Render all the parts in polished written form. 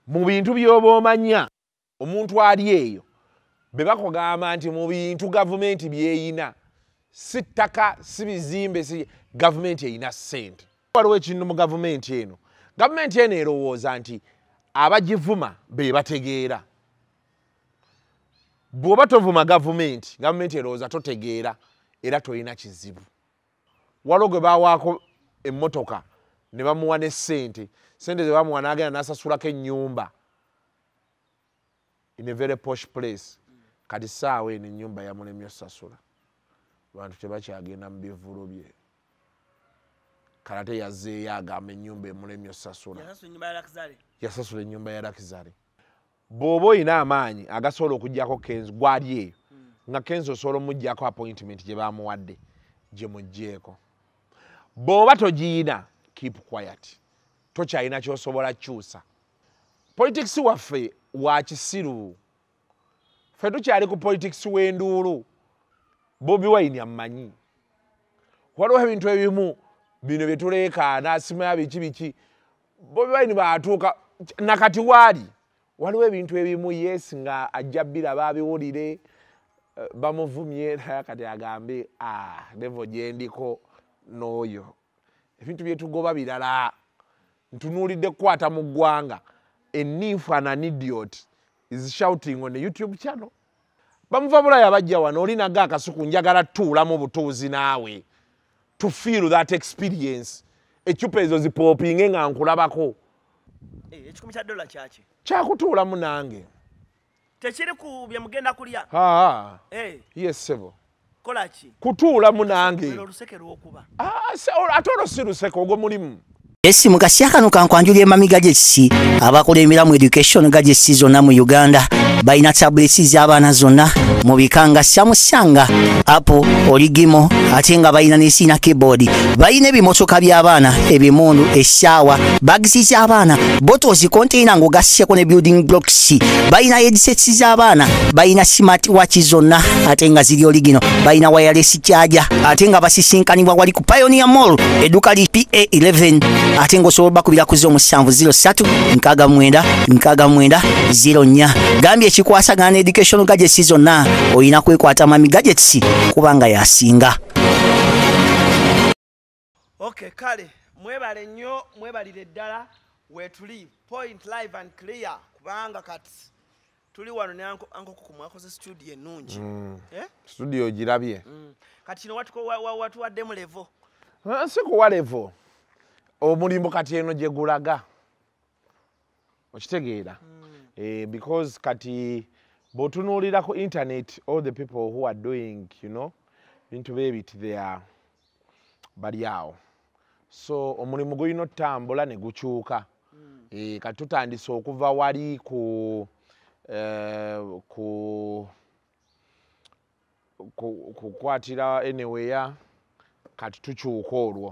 mu bintu by'oba omanya omuntu ali eyo be bakugamba nti mu bintu gavumenti byeyina si ttaka si bizimbe si gavumenti eyina ssente. Waliwo ekintu mu gavumenti eno erowooza nti abagivuma be bategeera. Bw'oba tovuma gavumenti erowooza totegeera era tolina kizibu. Waliwo gwe baawaako emmotoka ne bamuwa ne ssente ze bamuwa n'agenda n'asasulako ennyumba in a very posh place. Kati ssaawa eno ennyumba yamulemye osasula. Abantu tebakyagenda mu bivvulu bye. Kalate yazzeeyo agamba ennyumba emulemye osasula. Yasasula ennyumba ya Lakizale. Bw'oba olina amaanyi agasobola okuggyako Kenzo gwali eyo nga Kenzo osobola omuggyako appointment gye baamuwadde gye muggyeeko. Bw'oba togiyina keep quiet. Tokyalina ky'osobola kyusa. Politics waffe wa kisiru. Ffe tukyali ku politics w'enduulu. Bobi Wine ammanyi. Waliwo ebintu ebimu bino bye tuleekaana asimaya biki Bobi Wine baatuuka nakati waali. Waliwo ebintu ebimu yes nga ajja biraba abiwulire bamuvumye naye kati agambe level gye ndiko n'oyo. Ebintu bye tugoba birala. Ntunuulidde kukwata mu ggwanga. A nymph and an idiot is shouting on the YouTube channel. Bamuva bulaya bajja wano olinaga akasuku njagala tuulamu butuuzi naawe. To feel that experience. Ekyupa ezo zipoopinge nga nkulabako. Ekikumi kya $1 kyaki? Kyakutuulamu nange. Tekiri ku bye mugenda kulya? Yes sebo. Kolaki? Kutuulamu nange. Oluseke lw'okuba. Ate olwo si luseke ogwo mulimu. Esi mukasya kano kankwanjulye mami gadgets abakola emiramu education gadgets zonna mu Uganda balina tablets z'abaana zonna mu bikanga Samsung, Apple, Origimo ate nga balina n'esina keyboard. Balina ebimotoka by'abaana, ebimundu, essaawa, bags z'abaana, bottles, container ng'ogasseko ne building blocks. Balina headsets z'abaana, balina smart watch zonna ate nga ziri Origino. Balina wireless charger ate nga basisinkanibwa wali ku Pioneer Mall edduka li PA11 ate ng'osobola bakubira ku 0706696904. Gambye ekikwasagana education gadgets zonna olina kwekwata mami gadgets kubanga yasinga. Okay, kale mwebale nnyo mwebalire ddala wetuli point live and clear kubanga kati tuli wano ne anko kumwakoze studio ennungi. Studio girabye. Kati kino watuwadde mu level. Si kuwa level. Omulimbo kati eno gye gulaga. Okitegeera. Because kati bw'otunuulira ku internet all the people who are doing, bintu bebiti they are bali awo. So omulimu gulina otambula ne gukyuka. Kati tutandise okuva wali ku kukwatira anywhere kati tukyuka olwo.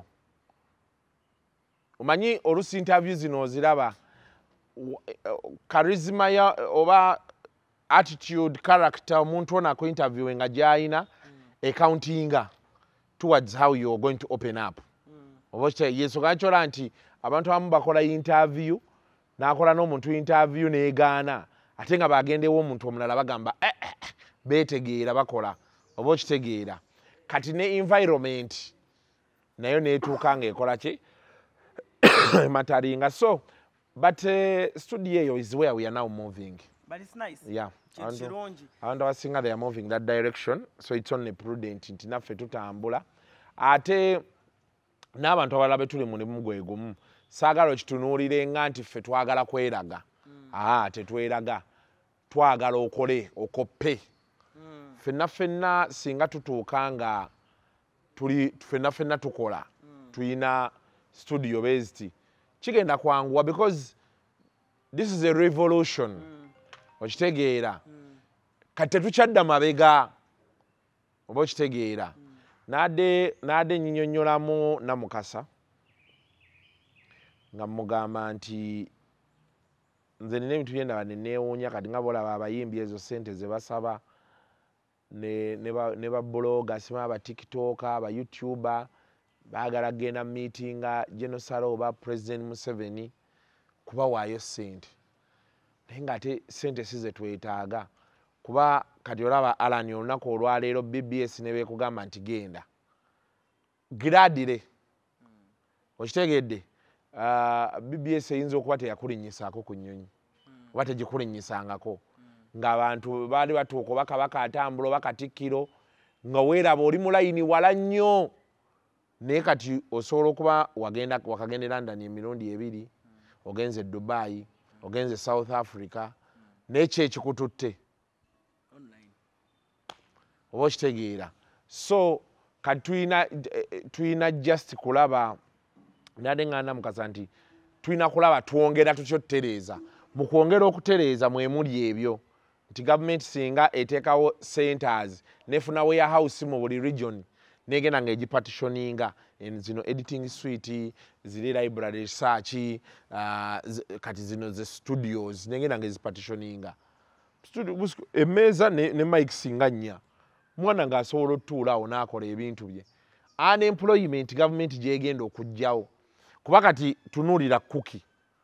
Omanyi olusi interview zino oziraba charisma ya oba attitude character omuntu ona ku interview nga gyayina accountinga towards how you are going to open up. Oboche yeso kanchola nti abantu abamu bakola interview nakola n'omuntu interview neegaana ate nga bagendewo omuntu omulala bagamba betegeera bakola oba okitegeera kati ne environment nayo neetuuka ng'ekola ki mataringa. So but studio is where we are now moving. But it's nice. Yeah. And our singer they are moving that direction, so it's only prudent nti naffe tutambula ate n'abantu abalala betuli mulimu gwe gumu saagala okitunuulire nga nti ffe twagala kweraga. Tetweraga twagala okole okoppe. Ffenna singa tutuuka nga tuli ffenna tukola tuyina studio based kigenda kwanguwa because this is a revolution. Okitegeera kati tetukyadda mabega oba okitegeera naade nyinyonnyolamu Namukasa nga mugamba nti nze nina ebintu byendaba neneewuunya kati nga bolaba abayimbi ezo sente ze basaba ne babloga sima abatiktoka abayoutuber baagala kgenda meetinga General Salo oba President Museveni kubawaayo sente. naye ng'ate ssente si ze twetaaga kuba kati olaba Alan olunaku olwaleero BBS ne beekugamba nti genda giradire okitegedde BBS eyinza okuba teyakulinnyisaako ku nnyonyi oba tegikulinnyisangako ng'abantu baali batuuka oba Kabaka atambula oba Katikkiro nga weeraba oli mu layini wala nnyo naye kati osobola okuba wakagenda London emirundi 2 ogenze Dubai ogenze South Africa n'ekyo ekikututte oba okitegeera so kati tulina just kulaba nade ngana mukasa nti tulina kulaba twongera tutyo tutereeza mu kwongera okutereeza mwe muli ebyo nti government singa eteekawo centers nefuna warehouse mu buli region negenda ng'egipartitioninga zino editing suite ziri library research kati zino ze studios negenda ng'ezipartitioninga emmeeza ne mic singa 4 mwana ng'asobola otuula awo n'akola ebintu bye unemployment government gyegenda okugjawo kuba kati tunuulira Cookie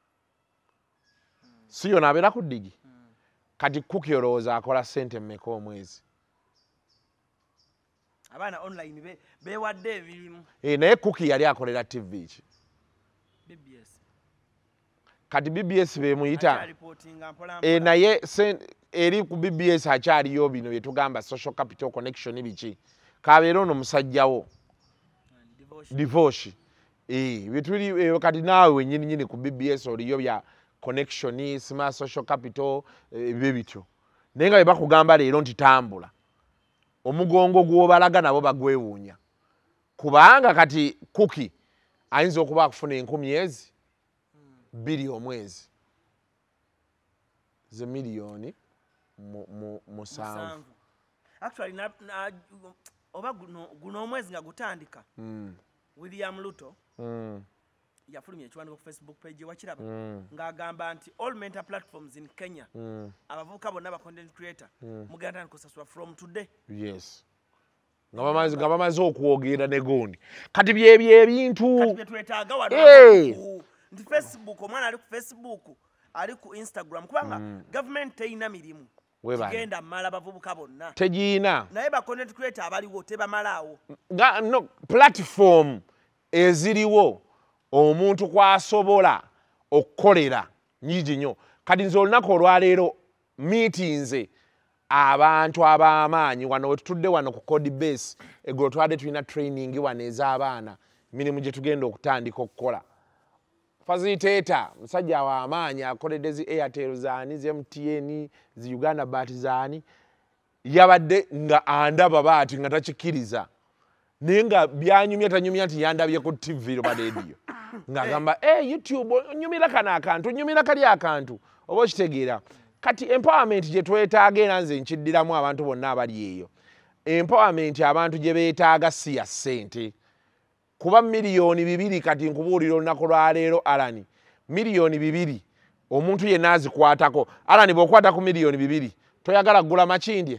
si yona abeera ku ddigi kati Cookie olowooza akola ssente mmeka omwezi abaana online beewadde ebirimu naye Cookie yali akolera TV ki BBS kati BBS bemuyita naye eri ku BBS akyaliyo bino bye tugamba social capital connection biki kabeera ono musajjawo divorce bituli kati naawe wennyini ku BBS oliyo bya connection smart social capital ebyo bityo naye nga bye bakugamba leero nti tambula omugongo gw'obalaga nabo bagwewuunya kubanga kati Cookie ayinza okuba akufuna 10,000 omwezi ze miliyoni mu 7 actually oba guno omwezi nga gutandika William Ruto yafulumya ekiwandiiko ku Facebook page wakiraba ng'agamba nti all mental platforms in Kenya abavubuka bonna ba content creator mugenda kusasula from today. Yes. nga bamaze okwogera ne gondi kati byebyo ebintu kati byetwetaaga wano nti Facebook omwana ali ku Facebook ali ku Instagram kubanga government teyina mirimu genda mala bavubuka bonna tegiina naye ba content creator abaliwo tebamalaawo no platform eziriwo omuntu kwasobola okukolera nyingi nnyo kati nze olunaku olwaleero meetings abantu ab'amaanyi wano wetutudde wano ku code base eggulo twadde tulina training wano ez'abaana mirimu gye tugenda okutandika okukola facilitator musajja w'amaanyi akoledde zi Airtel zaani zi MTN zi Uganda Bat zaani yabadde nga andaba baati nga takikkiriza naye nga byanyumya tanyumya nti yandabye ku TV oba radio ng'agamba YouTube onyumira kano akantu onyumira kali akantu oba okitegeera kati empowerment gye twetaaga era nze nkiddiramu abantu bonna abali eyo empowerment abantu gye beetaaga si ya ssente kuba miliyoni 2 kati nkubuulira olunaku lwaleero Alani miliyoni 2 omuntu yenna azikwatako Alani bw'okwata ku miliyoni 2 toyagala kugula makindye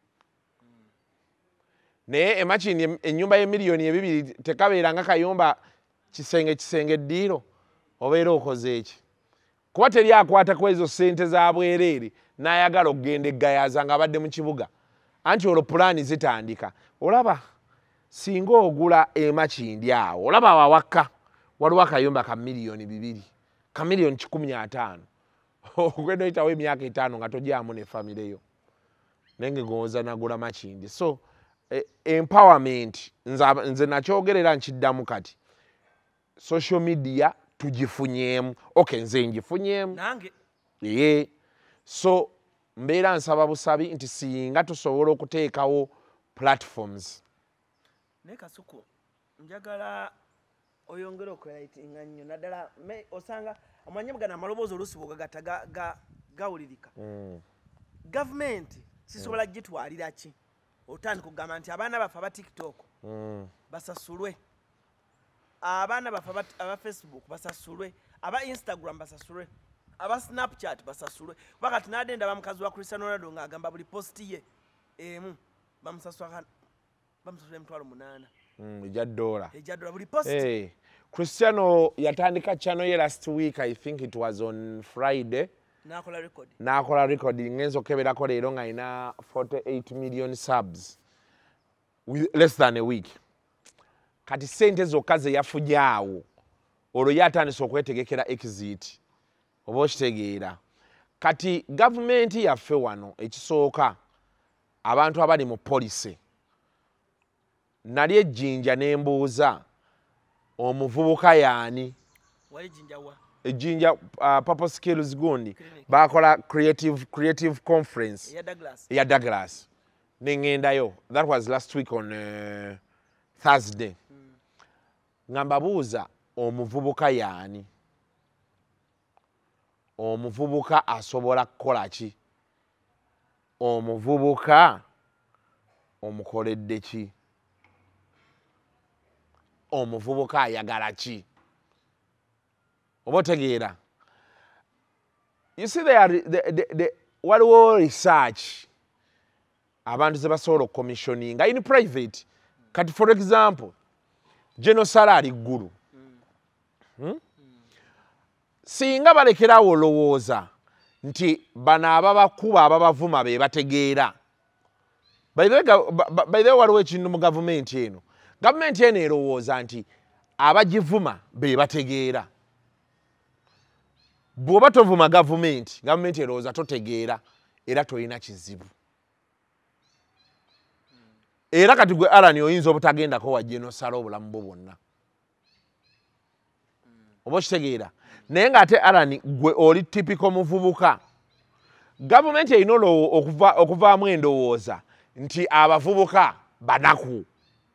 naye emakindi ennyumba y'emiliyoni 2 tekabeeranga kayumba kisenge ddiiro obeera okoze eki kuba teri akwata ku ezo ssente za bwereere n'ayagala okugenda eggayaza ng'abadde mu kibuga anti olwo pulaani zitandika olaba singa ogula emakindi awo olaba awawaka waliwo akayumba ka miliyoni 2 ka miliyoni 15 ogenda oyitawo emyaka 5 nga tojjamu ne famire yo naye ng'oza nagula makindi so empowerment nze nakyogerera nkiddamu kati social media tugifunyemu nze ngifunyemu nange so mbeera nsaba busabi nti singa tusobola okuteekawo platforms naye Kasuku njagala oyongere okwerayitinga nnyo naddala osanga amanye gano amaloboozi oluusi bwogagatta gawulirika gavumenti sisobola gitwalira ki otandika okugamba nti abaana baffe aba TikTok basasulwe abaana baffe aba Facebook basasulwe aba Instagram basasulwe aba Snapchat basasulwe wakati nadenda bamukazi wa Cristiano Ronaldo ng'agamba buli posti ye emu bamusasula $8,000 ejja buli posti Cristiano yatandika channel ye last week I think it was on Friday n'akola record ngenzo keberako leero nga ina 48 million subs with less than a week. Kati sente zokka ze yafujaawo olwo yatandise okwetegekera exit oba okitegeera. Kati gavumenti yaffe wano ekisooka abantu abali mu police nali ejjinja n'embuuza omuvubuka yaani ejjinja Purple Skills gundi bakola creative conference ya Douglas nengendayo. That was last week on Thursday. Ngamba buuza omuvubuka yaani, omuvubuka asobola kukola ki, omuvubuka omukoledde ki, omuvubuka ayagala ki, oba otegeera. You see waliwo research abantu ze basobola commissioninga in private. Kati for example General Salary Guru singa balekerawo olowooza nti bano ababakuba ababavuma be bategeera. By the way waliwo ekintu mu gavumenti eno. Gavumenti eno erowooza nti abagivuma be bategeera. Bw'oba tovuma gavumenti erowooza totegeera era tolina kizibu. Era kati gwe Alan oyinza obutagendako wajje n'osala obulamu bwo bwonna. Oba okitegeera. Naye ng'ate Alan gwe oli typical muvubuka. Gavumenti erina okuvaamu endowooza nti abavubuka banaku.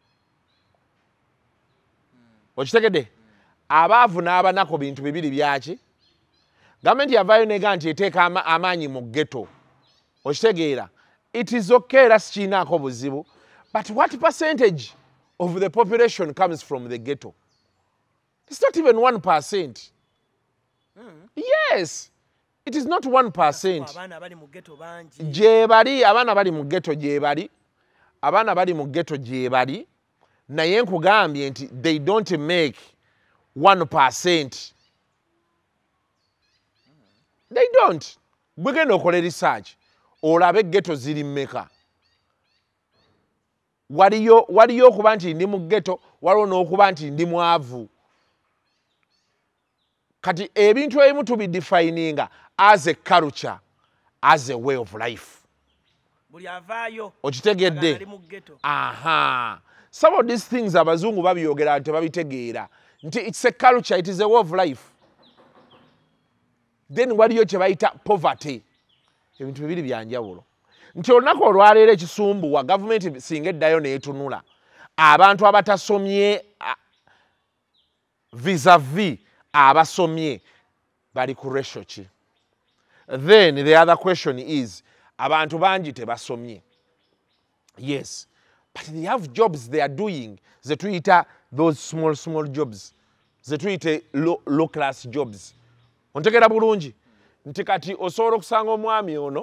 Okitegedde? Abaavu n'abanaku bintu bibiri byaki? Gavumenti yavaayo nega nti eteeka amaanyi mu ghetto. Okitegeera? It is okay era sikiinaako buzibu. But what percentage of the population comes from the ghetto? It's not even 1%. Yes. It is not 1%. Abaana bali mu ghetto gyebali. Abaana bali mu ghetto gyebali. Naye nkugambye nti they don't make 1%. They don't. Bwe genda okola research olabe ghetto ziri mmeka. Waliyo okuba nti ndi mu ghetto, waliwo n'okuba nti ndi mwavu. Kati ebintu ebimu tubidefininga as a culture, as a way of life. Okitegedde? Aha. Some of these things abazungu babyogera nti babitegeera nti it's a culture, it is a way of life. Then waliyo kye bayita poverty. Ebintu bibiri byanjawulo. Nti olunaku olwaleero ekisumbuwa gavumenti singa eddayo neetunula abantu abatasomye vis-a-vis abasomye bali ku ratio ki. Then the other question is abantu bangi tebasomye. Yes, but they have jobs they are doing ze tuyita those small jobs, ze tuyite low class jobs. Ontegera bulungi nti kati osobola okusanga omwami ono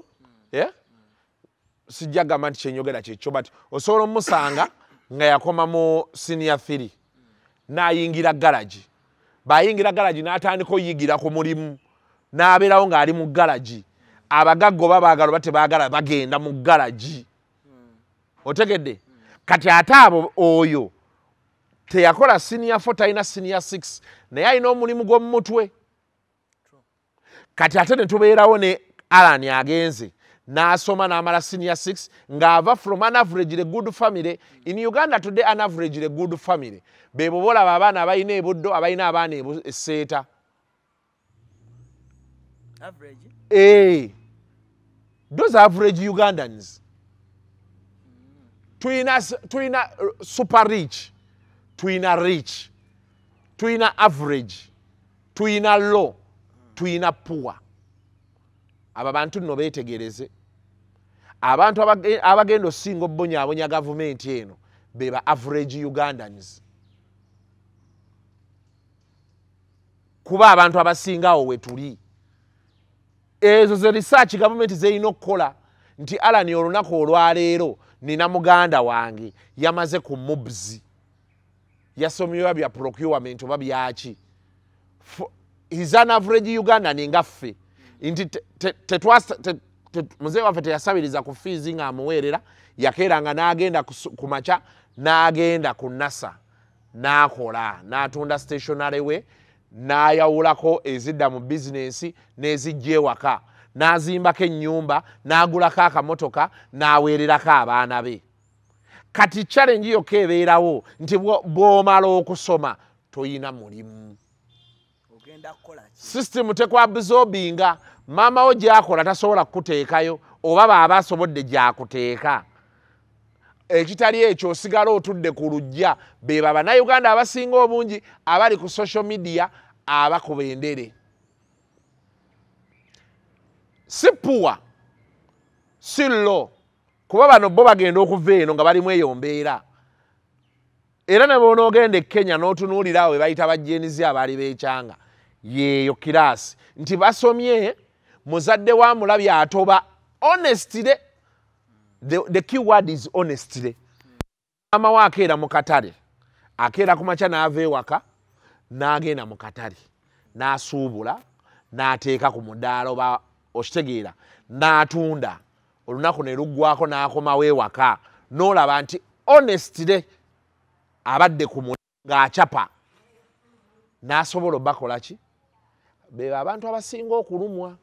sijja gamba nti kyenyogera kyekyo, but osobola omusanga nga yakoma mu senior 3 n'ayingira garage. B'ayingira garage n'atandika oyigira ku mulimu n'abeerawo ng'ali mu garage. Abagagga oba baagala oba tebaagala bagenda mu garage. Otegedde? Kati ate abo oyo teyakola senior 4 talina senior 6 naye alina omulimu gw'omu mutwe. Kati ate ne tubeerawo ne Alan agenze n'asoma n'amala senior 6 ng'ava from an average good family. In Uganda today an average good family bebo bolaba abaana abalina ebuddo abalina abaana esseeta. Average? Those average Ugandans. Tuina super rich, tuina rich, tuina average, tuina low, tuina poor. Aba bantu nno beetegereze. Abantu abagenda osinga obbonyaabonya gavumenti eno beba average Ugandans. Kuba abantu abasingawo we tuli. Ezo ze research gavumenti zerina okukola nti Alan olunaku olwaleero nina muganda wange yamaze ku mubzi. Yasomyewa bya procurement oba byaki. He's an average Ugandan ngaffe. nti muzee waffe teyasabiriza ku fees nga amuweerera yakeeranga n'agenda ku maca n'agenda ku NASA n'akola n'atunda stationary we n'ayawulako ezidda mu bizinensi n'ezijja ewaka n'azimbako ennyumba n'agulako akamotoka n'aweererako abaana be. Kati challenge yokka ebeerawo nti bw'omala okusoma toyina mulimu. System tekwabsorbinga maama wo gy'akola tasobola kukuteekayo oba baaba asobodde gy'akuteeka. Ekitali ekyo osigala otudde ku lujja be bannayuganda abasinga obungi abali ku social media abakuba endere. Si puwa si lo kuba bano bo bagenda okuva eno nga balimu eyo mbeera. Era ne bw'onoogenda e Kenya n'otunuulira awo be bayita bajjeenizi abaali beekyanga yeeyo kiraasi nti basomye muzadde wa mulabi atoba honestly. The key word is honestly. Maama we akeera mu katale akeera ku makya n'ava ewaka n'agenda mu katale n'asuubula n'ateeka ku mudaala oba okitegeera n'atunda olunaku ne luggwako n'akomawo ewaka n'olaba nti honestly abadde ku ng'acapa n'asobola bakola ki be abantu abasinga okulumwa.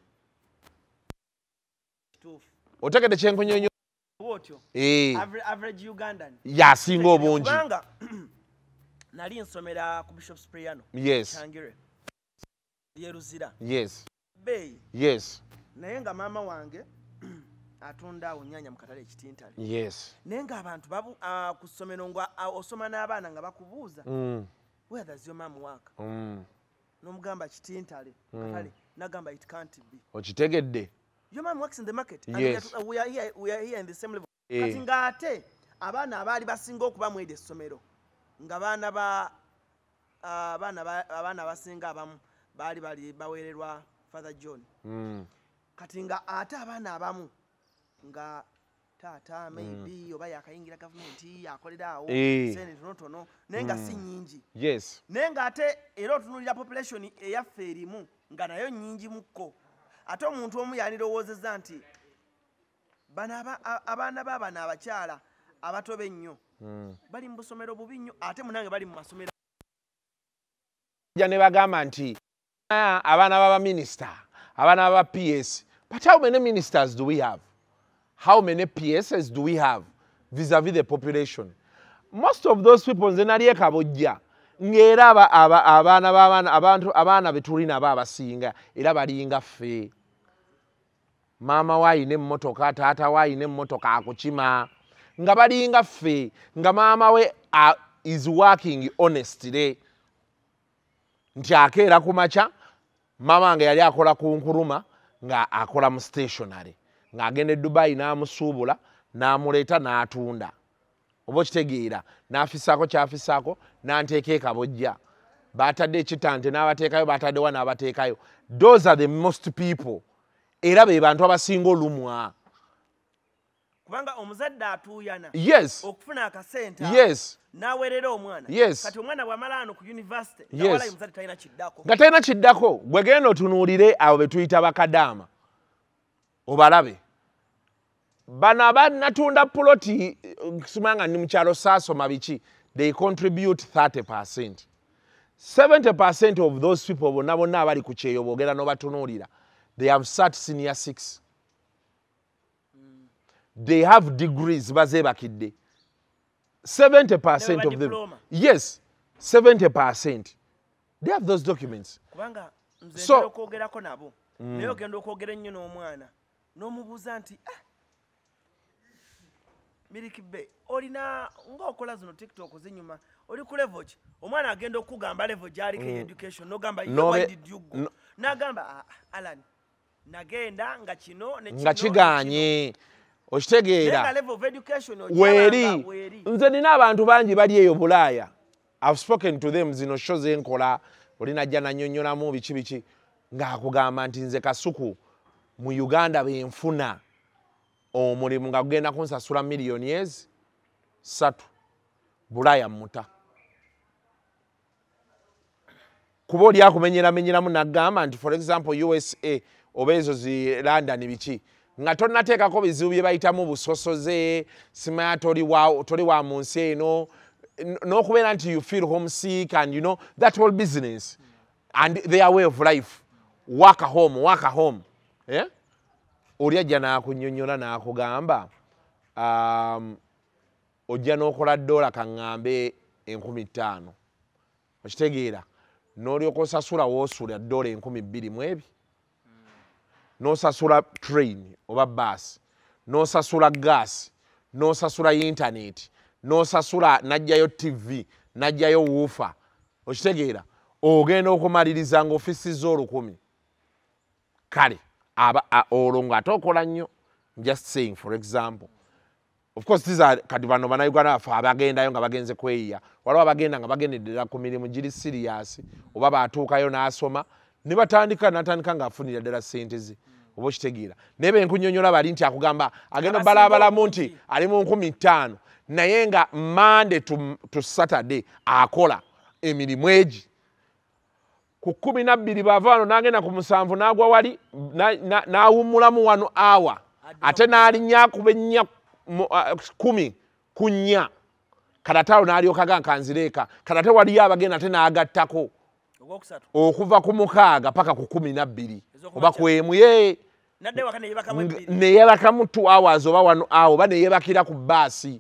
Otegedde kyenkunyonyo average Ugandan yasinga obungi. Nali nsomera ku Bishop Spriano. Yes. Changire. Yeruzira. Yes. Bay. Yes. Naye nga maama wange atunda unyanya mu katale ekitintale. Yes. Naye nga abantu babu ku ssomero ngo osoma n'abaana nga bakubuuza. Where does your mom work? N'omugamba kitintale. Katale nagamba it can't be. Okitegedde. Your mom works in the market. Yes. And we are here in the same level. Kati ngate abaana abaali basinga okuba mu ede ssomero nga abaana basinga abamu bali baweererwa Father John. Kati nga ate abaana abamu nga taata maybe oba yakayingira gavumenti akolera awo sente tonotono naye nga si nyingi. Yes. Naye nga ate era otunulira population eyaffe erimu nga nayo nyingi mukko. Ate omuntu omu yandirowoozezza nti abaana b'abaana abakyala abatobe ennyo bali mu busomero bubi nnyo ate munange bali mu masomero. Ne bagamba nti abaana b'abaminisita abaana b'aba PS. But how many ministers do we have? How many PSs do we have vis-a-vis the population? Most of those people nze nali ekabojja ng'era abaana betulina abasinga era balinga ffe. Maama waayina emmotoka taata waayina emmotoka akukima nga balinga ffe nga maama we is working honestly. Nti akeera ku makya maama wange yali akola ku nkuruma nga akola mu stationary ng'agenda e Dubai n'amusuubula n'amuleeta n'atunda. Oba okitegeera n'afisaako kyafisaako n'anteeka ekabojja batadde ekitante n'abateekayo bataddewa n'abateekayo. Those are the most people era be bantu abasinga olumwa. Kubanga omuzadde atuuyana. Yes. Okufuna akasente. Yes. N'aweerera omwana. Yes. Kati omwana bw'amala ano ku university. Yes. Wala omuzadde talina kiddako. Nga talina kiddako gwe genda otunuulire abo be tuyita bakadaama obalabe. Bano abanatunda puloti kusumanga ni mukyalo saasoma biki they contribute 30%. 70% of those people bonna abali ku kyeyo boogera n'obatunuulira they have sat senior 6. They have degrees bazeebakidde. 70% of them. Yes, 70%. They have those documents. Kubanga nze okwogerako nabo naye ogenda okwogera ennyo n'omwana n'omubuuza nti Mirikibbe olina ng'okola zino TikTok zinyuma oli ku level ki omwana agenda okugamba level gy'aliko education n'ogamba why did you go n'agamba Alan nagenda nga kino ne kino nga kiganye okitegeera weeri nze nina abantu bangi bali eyo Bulaaya. I've spoken to them zino show zenkola olinajja nanyonyolamu biki ng'akugamba nti nze Kasuku mu Uganda benfuna omulimu nga kugenda kunsasula million 3 Bulaaya muta kuba oli akumenyeramenyeramu nagamba nti for example USA oba ezo zi London biki nga tonnateekako bizibu bye bayitamu busosoze simanya toli wa mu nsi eno n'okubeera nti you feel homesick and you know that whole business and their way of life work home yeah? Oli ajja n'akunnyonnyola n'akugamba ojja n'okola $1 kaŋŋambe 15,000 okitegeera n'olyoka osasula woosula $2,200 mu ebyo n'osasula train oba bus n'osasula gas n'osasula internet n'osasula najjayo TV najjayo woofer okitegeera ogenda okumaliriza ng'ofisiza 1,000 kale olwo ng'ate okola nnyo just saying for example of course these are kati bano bannayuganda baffe abagendayo nga bagenze kweyiya waliwo abagenda nga bagendera ku mirimu giri serious oba baatuukayo n'asoma ne batandika ng'afunira ddala ssente ze oba okitegeera naye benkunnyonnyola bali nti akugamba agenda balaabalamu nti ali mu 15,000 naye nga Monday to Saturday akola emirimu egi ku 12 bava wano n'agenda ku 7 n'agwa wali n'awummulamu 1 hour ate n'alinnya kuba 10 ku 4 kadatalo n'alyoka gankanzireeka kadate waliyo abagenda ate n'agattako okuva ku 6 paka ku 12 oba kwemu ye neyebakamu 2 hours oba 1 hour oba neyebakira ku baasi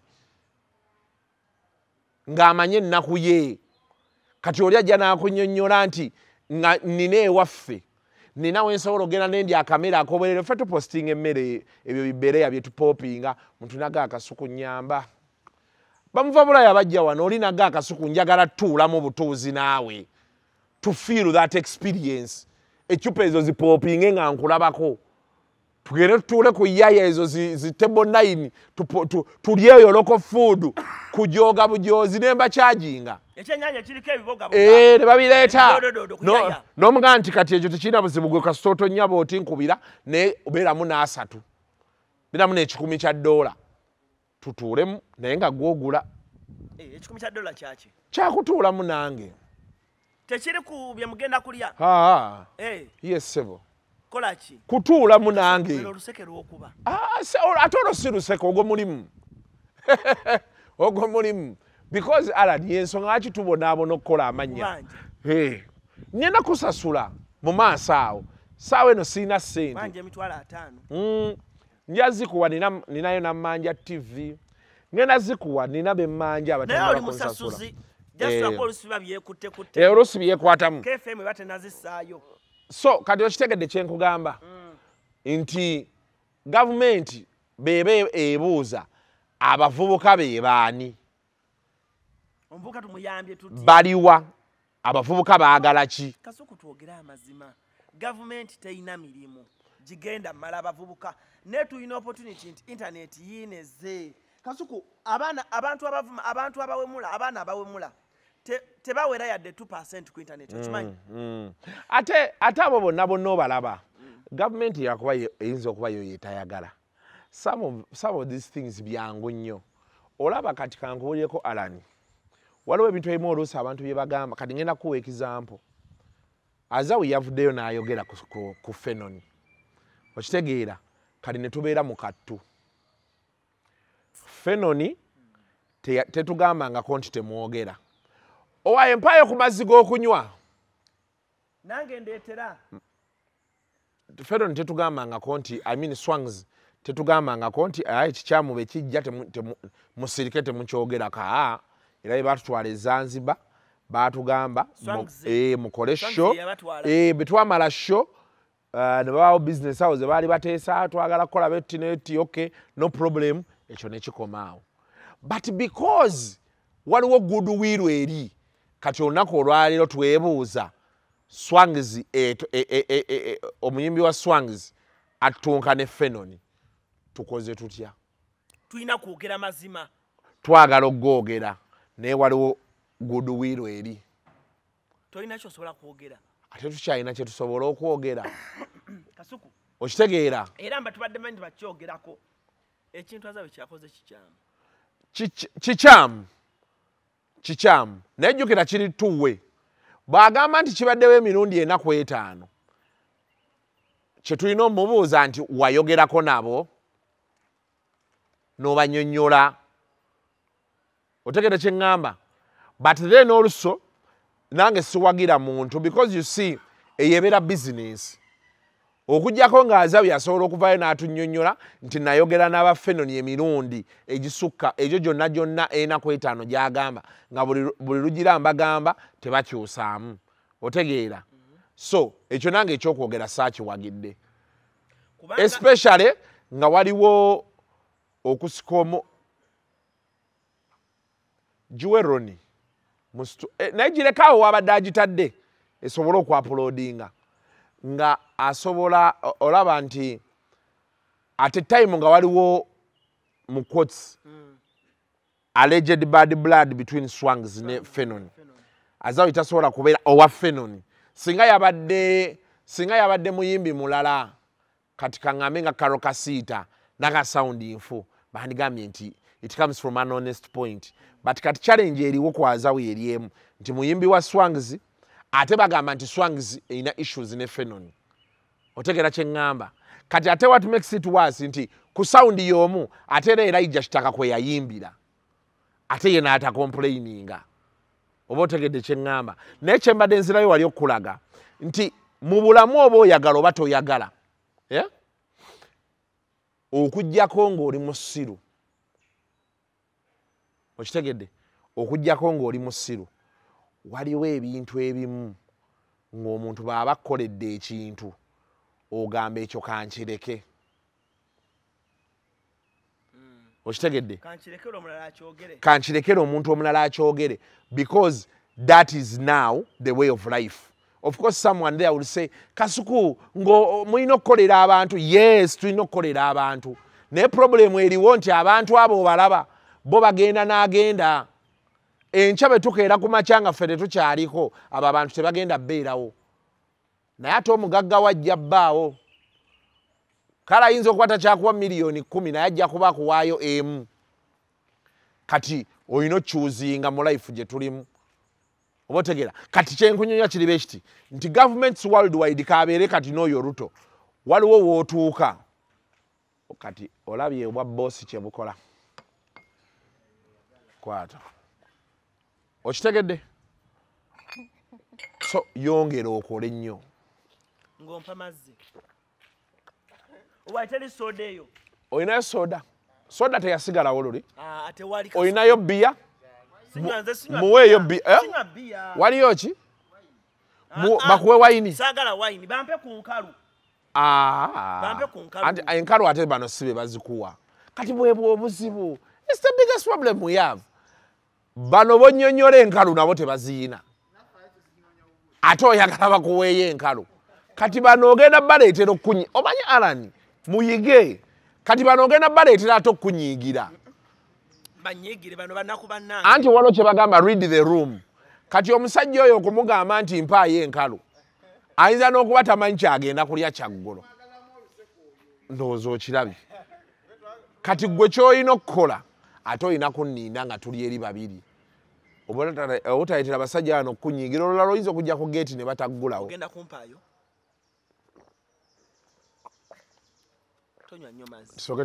ng'amanye ennaku ye kati oli ajja n'akunnyonnyola nti nga nina ewaffe nina wensobola ogenda nendi akamera akoberere ffe tupostinga emmere ebyo bibereya bye tupopinga muntu naga akasuku nyamba bamuva bulaya bajja wano oli naga akasuku njagala tuulamu butuuzi naawe to feel that experience ekyupa ezo zipopinge nga nkulabako tugende tutuule ku yaya ezo zi table 9 tulyeyo local food kujoga bujozi nemba charginga ekyenyanja kiriko ebiboga ne babireeta n'omugamba nti kati ekyo tekirina buzibu gwe kasitooto nnyaba oti nkubira ne obeeramu n'3 beeramu n'ekikumi kya $1 tutuulemu naye nga gwogula ekikumi kya $1 kyaki kyakutuulamu nange tekiri ku bye mugenda kulya yes sebo kolaki kutuulamu nange oluseke lw'okuba ate olwo si luseke ogwo mulimu because Alan yensonga lwaki tubonaabona okukola amannya ngenda kusasula mu maaso awo saawa eno sirina ssente nja zikuwa ninayo nammanja TV ngenda zikuwa nina bemmanja abatonsasula olusi byekwatamu so kati okitegedde kyenkugamba nti gavumenti beba ebuuza abavubuka be baani baliwa abavubuka baagala ki kasuku twogera amazima gavumenti teyina mirimu gigenda mala abavubuka ne tuyina opportunity nti internet yineze kasuku abantu abawemula abaana abawemula tebawera yadde 2% ku internet okimanyi ate abo bonna obalaba gavumenti yakuba eyinza okuba yo yetayagala some of these things byangu nnyo olaba kati kankubulyeko Alani waliwo ebintu ebimu oluusi abantu bye bagamba kati ngenda kuwa example azawe yavuddeyo n'ayogera ku Fenoni okitegeera kati ne tubeera mu kattu Fenoni tetugambangako nti temwogera owa empayo ku mazzi g'okunywa nange ndeetera Fenoni tetugambangako nti Swangs tetugambangako nti ekikyamu be kijja musirike temukyogerako era bye batutwala e Zanzibar batugamba mukole show betwamala show ne babaawo business house ze baali bateesa twagala kukola betti netti okay no problem ekyo nekikomaawo but because waliwo goodwill eri kati olunaku olwaleero twebuuza Swangs omuyimbi wa Swangs atunka ne Fenoni tukoze tutya tulina kwogera mazima twagala okugogera naye waliwo goodwill eri tolina kyosobola kwogera ate tukyalina kye tusobola okwogera kasuku okitegeera era mba tubadde manyi bakyogerako ekintu azabe kyakoze kikyamu naye jjukira kiri tuwe bw'agamba nti kibaddewo emirundi 4 ku 5 kye tulina omubuuza nti wayogerako nabo n'obanyonnyola otegedde kye ŋŋamba but then also nange siwagira muntu because you see eyo ebeera business okujjako ng'azabi asobola okuvayo n'atunnyonnyola nti nayogera n'abafenoni emirundi egisukka egyo gyonna 45 gy'agamba nga buli lugira mbagamba tebakyusaamu otegeera so ekyo nange ekyokwogera saakiwagidde especially nga waliwo okusika Juweroni naye girekawo wabadde agitadde esobole okwapulodinga nga asobola olaba nti at a time nga waliwo mu quotes alleged bad blood between Swangs ne Fenon azawo itasobola kubeera owa Fenon singa yabadde muyimbi mulala kati kaŋŋambe nga Karo Kasiita naga sound infu bandigambye nti it comes from an honest point but kati challenge eriwo kwazawo eriemu nti muyimbi wa Swangs ate bagamba nti Swangs erina issues ne Fenon otegera kye ŋŋamba kati ate what makes it worse nti ku sound y'omu ate era Elijah Kitaka kwe yayimbira ate ye n'ata complaininga oba otegedde kye ŋŋamba naye kye mbadde nzirayo wali okulaga nti mu bulamu oba oyagala oba toyagala okujjako ng'oli musiru okitegedde okujjako ng'oli musiru waliwo ebintu ebimu ng'omuntu bw'aba akkoledde ekintu ogamba ekyo kankireke okitegedde kankirekere omuntu omulala akyogere because that is now the way of life. Of course someone there will say Kasuku ngo mulina okukolera abantu. Yes, tulina okukolera abantu naye problem eriwo nti abantu abo balaba bo bagenda n'agenda enkya bwe tukeera ku makyanga ffe tetukyaliko abo abantu tebagenda bbeerawo naye ate omugagga wajja bbaawo kale ayinza okuba takyakuwa miliyoni 10 naye ajja kuba akuwaayo emu kati olina okyuzinga mu life gye tulimu oba otegeera kati kyenkunyonya kiribe kiti nti governments worldwide kabeere kati n'oyo Ruto waliwo wootuuka kati olabye obwa boosi kye bukola kwata okitegedde so yongera okole nnyo ng'ompa mazzi oba teri soda eyo olinayo soda teyasigalawo luli olinayo bbiya muweeyo bbiya waliyo ki bakuwe wayini saagala wayini bampe ku nkalu anti enkalu ate bano sibe bazikuwa kati bwebwe obuzibu it's the biggest problem we have bano bonnyonnyola enkalu nabo tebaziina ate oyagala bakuweeyo enkalu kati bano ogenda baleetera okukunyi omanyi Alani muyige kati bano ogenda baleetera ate okunyiigira banyiigire bano banaku bannange anti waliwo kye bagamba read the room kati omusajja oyo okumugamba nti mpaayo enkalu ayinza n'okuba tamanyi kyagenda kulya kyaggolo ndowooza okirabye kati gwe ky'olina okukola ate olina kunninda nga tuli eri babiri obutaleetera abasajja bano okunyiigira olulala oyinza okujja ku geeti ne bataggulawo ogenda kumpaayo tusooke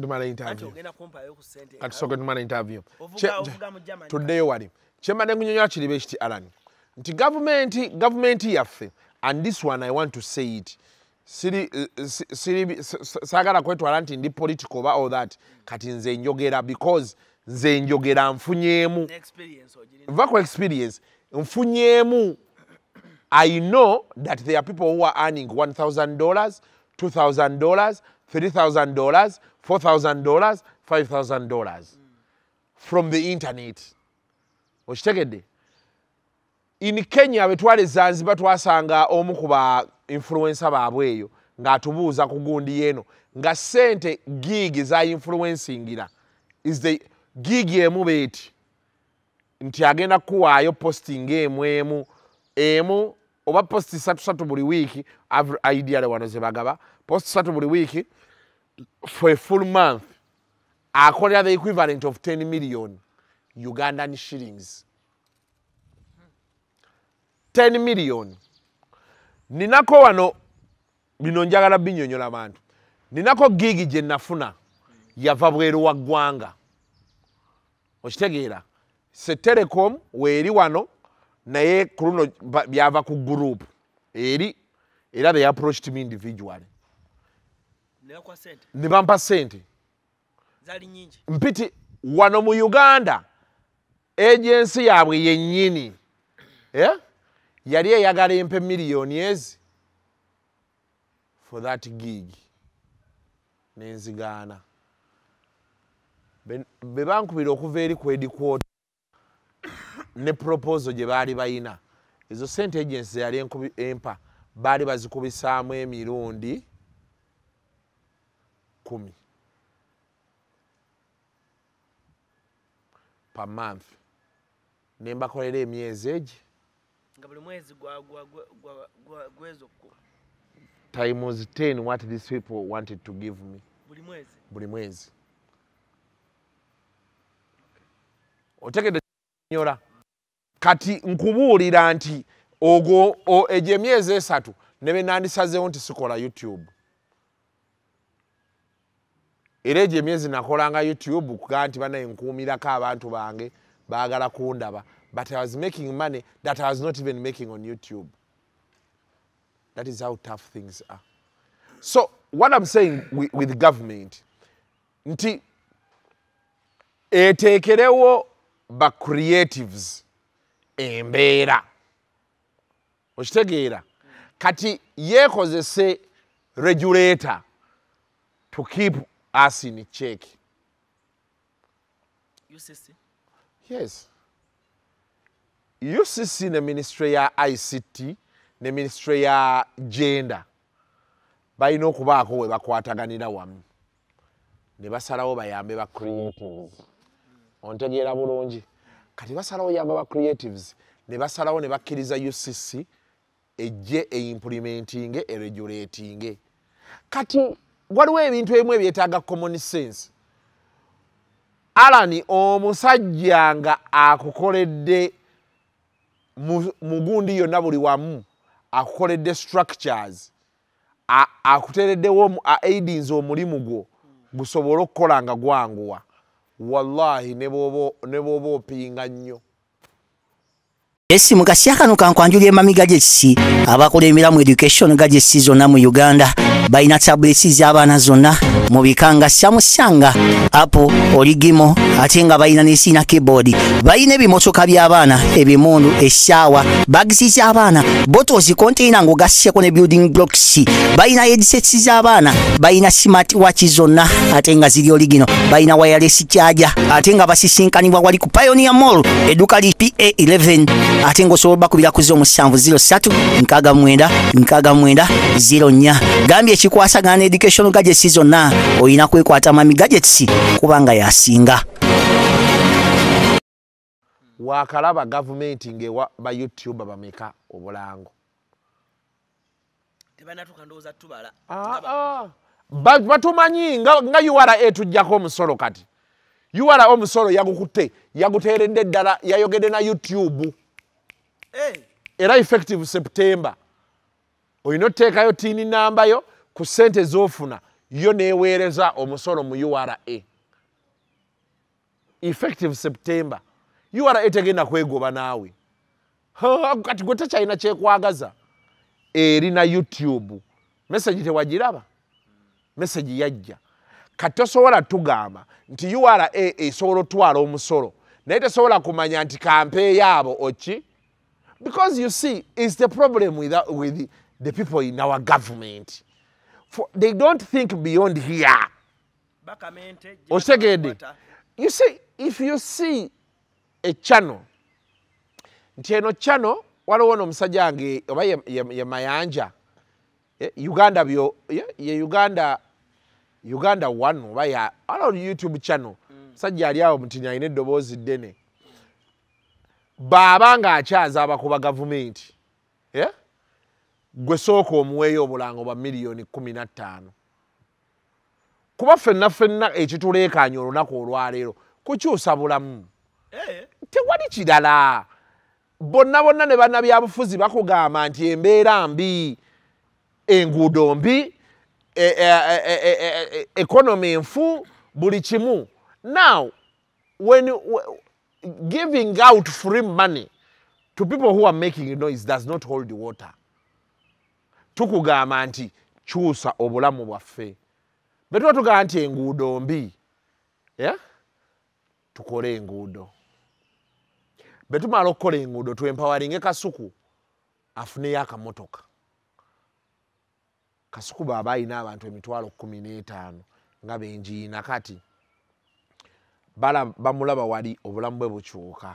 tumala interview tuddeyo wali kyembadde nkunyonyola kiriba ekiti Alani nti gavumenti yaffe and this one I want to say it saagala kwetwala nti ndi political oba all that kati nze njogera because nze njogera nfunyeemu nva ku experience nfunyeemu I know that there are people who are earning $1,000 $2,000 $3,000 $4,000 $5,000 from the internet okitegedde in Kenya betwale Zanzibar twasanga omu ku ba influencer baabwe eyo ng'atubuuza ku gundi yeno nga sente gig za influencingira is the gig emu beeti nti agenda kuwaayo posting emu oba post 3 buli wiiki ideally wano ze bagaba post 3 buli wiiki for a full month akolera the equivalent of 10 million Ugandan shillings 10 million ninako wano bino njagala binyonyola abantu ninako gigi gye nafuna yava bweru wa ggwanga okitegeera se Telecom weeri wano naye ku luno byava ku group eri era they approached me individually ne bampa sente zali nyingi mpiti wano mu Uganda agency yaabwe yennyini yali eyagala empe millions for that gig nenzigana be bankubira okuva eri kwedi quote ne proposal gye baali bayina ezo sente agency yali empa baali bazikubisaamu emirundi 10 per month nembakolera emyezi egi nga buli mwezi gwezo times 10 what these people wanted to give me buli mwezi otegedde nyola kati nkubuulira nti ogwo egyo emyezi 3 ne be nandisazeewo nti sikola YouTube era egyo emyezi nakolanga YouTube kugaa nti banaye nkuumirako abantu bange baagala kundaba but I was making money that I was not even making on YouTube. That is how tough things are. So what I'm saying with government nti eteekerewo ba creatives embeera okitegeera kati yeekozese regulator to keep us in check. UCC? Yes. UCC ne ministry ya ICT ne ministry ya gender balina okubaako we bakwataganira wamu ne basalawo bayambe ba creatives. Ontegeera bulungi kati basalawo yamba ba creatives ne basalawo ne bakkiriza UCC ejje implementing regulating. Kati waliwo ebintu ebimu ebyetaaga common sense. Alani omusajja nga akukoledde mugundi yonna buli wamu akukoledde structures akutereddewo aidins omulimu gwo gusobole okukola nga gwanguwa wallahi ne bw'oba opinga nnyo. Esi mukasya kano kankwanjulira emamiga gy'ekisi abakola emiramu education gadgets zonna mu Uganda balina tablets z'abaana zonna mu bikanga Samsung, Apple, Origimo ate nga balina n'esiina keyboard. Balina ebimotoka by'abaana, ebimundu, essaawa, bags z'abaana, bottles, container ng'ogasseko ne building blocks. Balina headsets z'abaana, balina smart watch zonna ate nga ziri Origino. Balina wireless charger ate nga basisinkanibwa wali ku Pioneer Mall edduka li PA11 ate ng'osobola bakubira ku 0703-69-69-04. Gambye ekikwasagana education gadgets zonna olina kwekwata mami gadgets kubanga yasinga. Wakalaba gavumenti ngewa ba YouTube bameka obulango. Tebanatuka ndowooza tubala. Batumanyi nga URA tujjako omusolo kati. URA omusolo yagukutte yaguteeredde ddala yayogedde na YouTube. Era effective September. Oyina oteekayo tiini namba yo ku ssente z'ofuna yo neeweereza omusolo mu URA. Effective September. URA tegenda kwegoba naawe. Kati gwe tekyalina kyekwagaza. Erina YouTube. Message tewagiraba? Message yajja. Kati tosobola tugamba nti URA esobola otwala omusolo naye tesobola kumanya nti kampe yaabo oki. Because you see, it's the problem with the people in our government. They don't think beyond here. You see, if you see a channel, ntieno channel, waliwo omusajja wange oba ye Mayanja, Uganda byo, Uganda one oba ya YouTube channel, musajja ali awo mutini alina eddoboozi ddene. Baba nga akyaza abakuba gavumenti gwe sooka omuweeyo obulango bwa miliyoni 15 kuba ffenna ekituleekaanya olunaku olwaleero kukyusa bulamu tewali kirala. Bonna ne bannabyabufuzi bakugamba nti embeera mbi enguudo mbi economy enfu buli kimu. Now when giving out free money to people who are making noise does not hold water. Tukugamba nti kyusa obulamu bwaffe. Betuba tugamba nti enguudo mbi. Tukole enguudo. Betumala okukola enguudo twempowering Kasuku afuneyo akamotoka. Kasuku baba alina abantu emitwalo 15 nga benjiina kati bamulaba wali obulamu bwe bukyuka.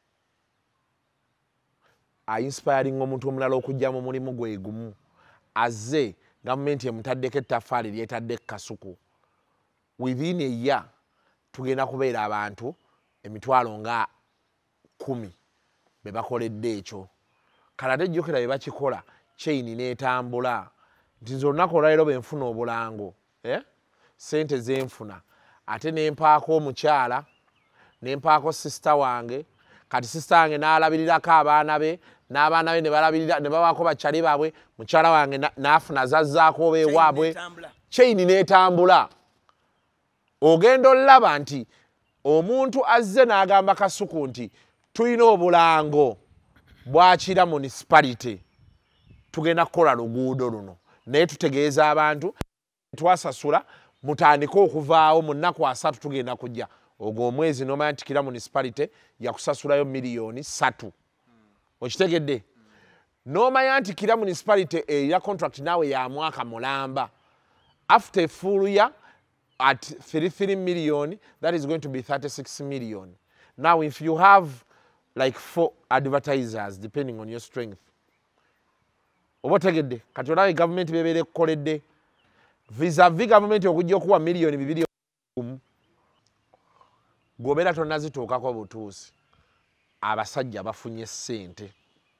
Inspiring omuntu omulala okujja mu mulimu gwe gumu. Azze gavumenti emutaddeko ettaffaali lyetadde Kasuku. Within a year tugenda kubeera abantu emitwalo nga 10 be bakoledde ekyo. Kale ate jjukira bye bakikola chain n'etambula. Nti nze olunaku olwaleero bwe nfuna obulango sente zenfuna ate nempaako omukyala nempaako sisita wange kati sisita wange n'alabirirako abaana be n'abaana be ne balabirira ne babaako bakyali baabwe mukyala wange n'afuna zazzaako beewaabwe chain n'etambula. Ogenda olaba nti omuntu azze n'agamba Kasuku nti tulina obulango bwakira municipality tugenda kukola luguudo luno naye tutegeeza abantu twasasula mutandika okuvaawo mu nnaku 3 tugenda kujja ogwo omwezi n'omanya nti Kira municipality yakusasulayo miliyoni 3. Okitegedde? N'omanya nti Kira municipality erina contract naawe ya mwaka mulamba. After a full year at 33 million, that is going to be 36 million. Now if you have like 4 advertisers depending on your strength. Obotegedde kati olabe government bebere kukoledde vis-a-vis government okujja okuwa miliyoni 2 gobera tonnazituukako butuusi abasajja bafunye ssente.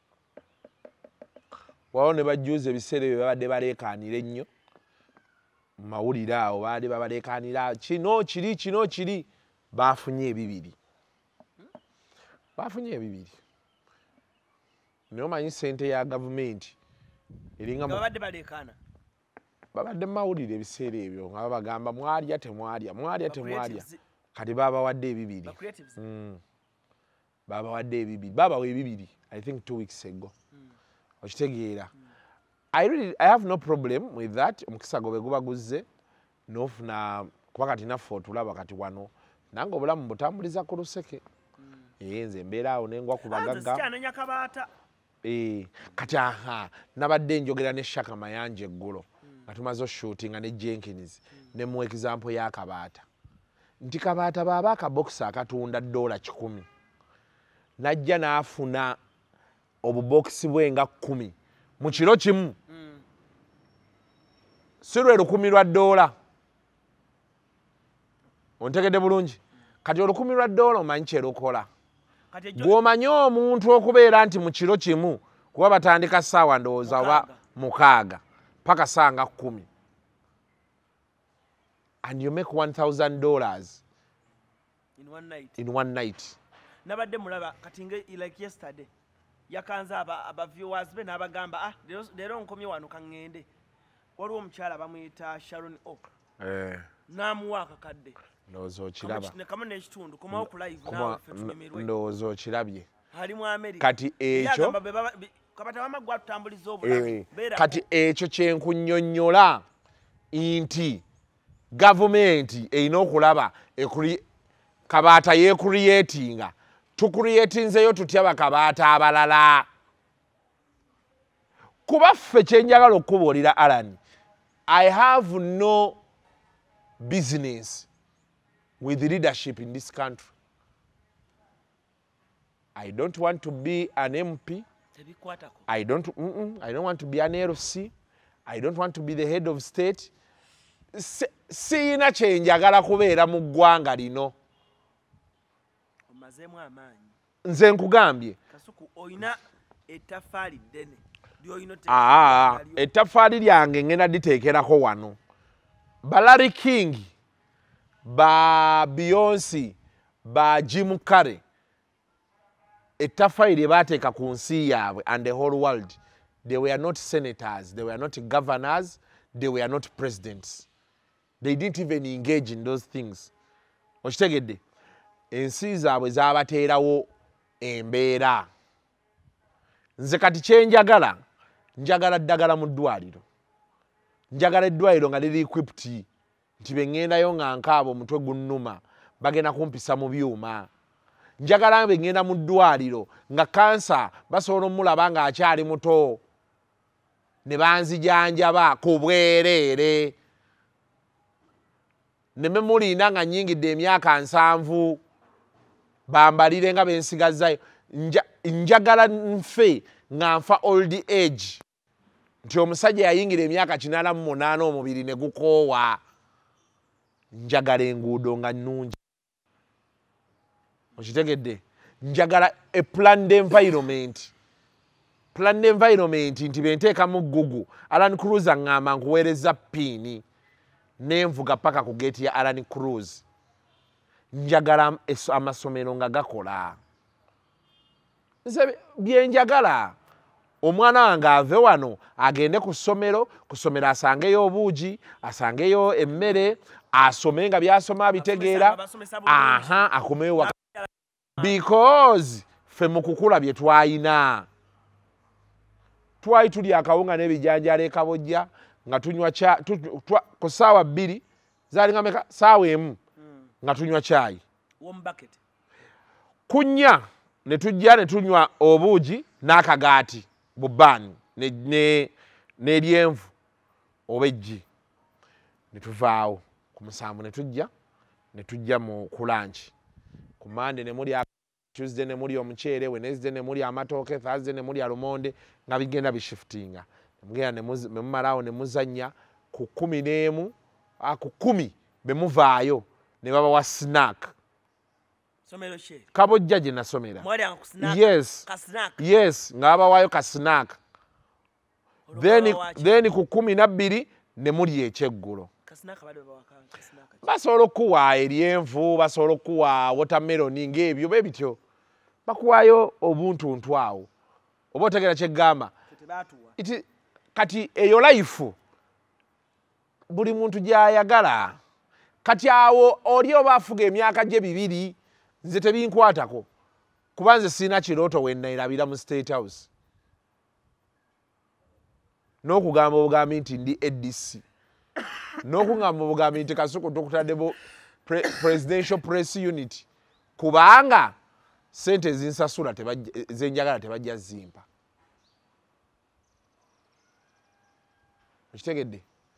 Waliwo ne bajjuuza ebiseera ebyo babadde baleekaanira ennyo mu mawulire awo baali babaleekaanira kino kiri bafunye 2. Bafunye 2. Naye omanyi ssente ya gavumenti eringa babadde baleekaana babadde mawulire ebiseera ebyo nga babagamba mwalya temwalya kati babawadde 2. Babawadde 2. Babawa 2 I think 2 weeks ago. Okitegeera. I have no problem with that. Omukisa gobe gubaguzze nofuna kuba kati naffe otulaba kati wano nange obulamu butambuliza ku luseke. Nze mbeera awo nengwa ku bagagga. Kati nabadde njogera ne Shaka Mayanja eggulo nga tumaze shootinga ne Jenkins ne mu example ya Kabaata nti Kabaata baba akabokisi akatunda $10 najja n'afuna obubokisi bwe nga 10 mu kiro kimu si lwe $10 ontegedde bulungi kati $10 omanyi kyerukola gw'omanyi omuntu okubeera nti mu kiro kimu kuba batandika ssaawa ndowooza oba 6 paka ssanga 10 and you make $1,000 in one night. Nabadde mulaba kati like yesterday yakanza aba viewers be n'abagamba leero nkomye wano kaŋŋende waliwo omukyala bamuyita Sharon Oak n'amuwa akakadde ndowooza okiraba kama n'ekitundu komawo ku live nawe ffe tunyumirwe ndowooza okirabye ali mu America kati ekyo Kabata bamaggwa tutambuliza obulamu kati ekyo kyenkunnyonnyola nti gavumenti erina okulaba Kabaata yeekuriyetinga tukuriyetinzeyo tutya bakabaata abalala kuba ffe kyenjagala okubuulira Alan I have no business with leadership in this country. I don't want to be an MP. I don't want to be an LC. I don't want to be the head of state. Siina kyenjagala kubeera mu ggwanga lino. Omazemu amaanyi. Nze nkugambye. Kasuku oyina ettaffaali ddene. Ettaffaali lyange ngenda diteekerako wano. Ba Larry King, ba Beyonce, ba Jim Carrey. Ettaffaali lye baateeka ku nsi yaabwe and the whole world They were not senators, they were not governors, they were not presidents. They didn't even engage in those things. Okitegedde? Ensi zaabwe zaabateerawo embeera. Nze kati kyenjagala, njagala ddagala mu ddwaliro. Njagala eddwaliro nga liri equipped nti bwe ŋŋendayo nga nkaaba omutwe gunnuma bagenda kumpisa mu byuma. Njagala bwe ŋŋenda mu ddwaliro nga kansa basobola omulaba ng'akyali muto ne banzijanjaba ku bwereere. Ne memuliina nga nnyingidde emyaka 7 bambalire nga bensigazzayo. Njagala nfe nga nfa old age nti omusajja yayingira emyaka 88 omubiri ne gukoowa. Njagala enguudo nga nnungi. Okitegedde? Njagala a planned environment. Planned environment nti benteeka mu Google Alan Cruz ngamba nkuweereza pini n'envuga paka ku gate ya Alan Cruz. Njagala amasomero nga gakola. Nze byenjagala omwana wange ave wano agende ku ssomero, asangeyo obuugi, asangeyo emmere, asome nga byasoma abitegeera. Aha, akomeyo waka. Because ffe mu kukula bye twayina. Twali tuli akawunga n'ebijanjaalo ekabojja nga tunywa ku ssaawa 2 zaali nga meka ssaawa 1 nga tunywa caayi. Kunnya ne tujja ne tunywa obuugi n'akagaati bubbaani n'eryenvu oba eggi. Ne tuvaawo ku musanvu ne tujja mu kulanki. Ku Mande ne muli Tuesday ne muli omuceere, Wednesday ne muli amatooke, Thursday ne muli alumonde nga bigenda bishiftinga. Mugenda ne mumalaawo ne muzannya ku 11 ku 10 be muvaayo ne baba wa snack. Somero she. Kabojja gye nasomera. Mwali ku snack. Yes. Ka snack. Yes, nga babawaayo ka snack. Then ku 12 ne muli ekyeggulo. Ka snack bado bawaka ka snack. Basobola okuwa eryenvu, basobola okuwa watermelon ng'ebyo bwe bityo. Bakuwaayo obuntuntu awo. Oba otegera kyeggamba. Kati eyo life buli muntu gy'ayagala. Kati awo oli oba afuga emyaka gye 2 nze tebinkwatako. Kuba nze sirina kirooto we nneerabira mu State House. N'okugamba obugambi nti ndi ADC. N'okugamba obugambi nti Kasuku tukutadde presidential press unit. Kubanga sente zinsasula zenjagala tebajja zimpa. Okitegedde?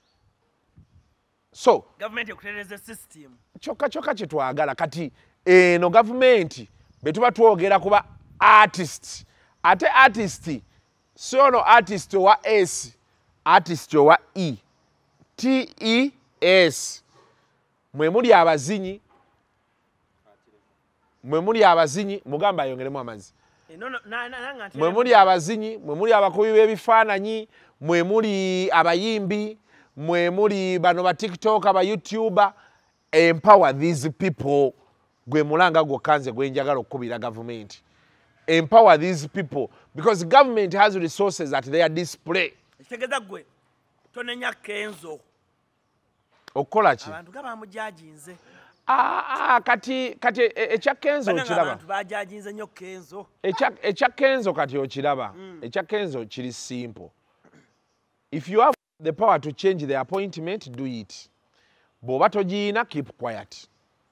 So government ekutereza system. Kyokka kye twagala kati eno government be tuba twogera kuba artist. Ate artist si ono artist owa S, artist owa E. TES. Mwe muli abazinyi mugamba ayongeremu amazzi. Mwe muli abazinyi, mwe muli abakubi b'ebifaananyi, mwe muli abayimbi, mwe muli bano ba TikTok, aba YouTuber. Empower these people. Gwe mulanga gwokka nze gwe njagala okukubira government. Empower these people because government has resources at their display. Kitegeza gwe tonenya Kenzo. Okukola ki? Abantu gabamujajinze. Kati ekya Kenzo okiraba. Abantu bajajinze nnyo Kenzo. Ekya Kenzo kati okiraba. Ekya Kenzo kiri simple. If you have the power to change the appointment, do it. Bw'oba togiina, keep quiet.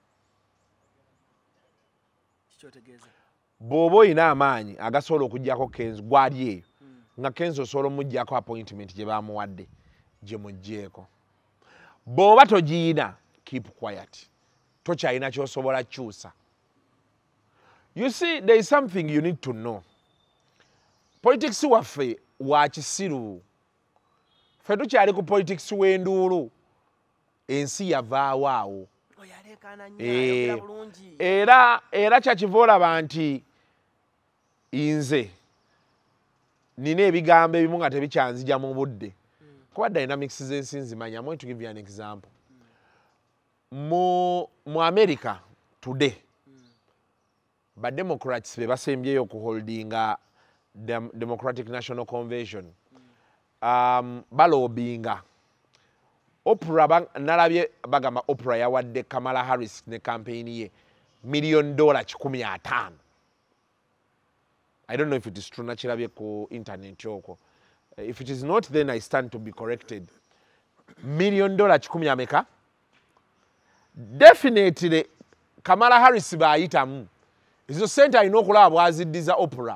Bw'oba olina amaanyi agasobola okuggyako Kenzo gwali eyo nga Kenzo osobola omuggyako appointment gye baamuwadde gye muggyeko. Bw'oba togiina, keep quiet. Tokyalina ky'osobola kyusa. You see, there is something you need to know. Politics waffe wa kisiru. Ffe tukyali ku politics w'enduulu. Ensi yavaawo awo. Era kyakiva olaba nti nze nina ebigambo ebimu nga tebikyanzija mu budde. Kuba dynamics z'ensi nzimanya. I'm going to give you an example. Mu America today, ba Democrats be basembyeyo okuholdinga Democratic National Convention balobinga Oprah nalabye bagamba Oprah yawadde Kamala Harris ne campaign ye $1 million 15. I don't know if it is true nakirabye ku internet yoko. If it is not, then I stand to be corrected. $1 million 10 ameka. Definitely Kamala Harris bayitamu. Izo sente alina okulaba bwaziddiza Oprah.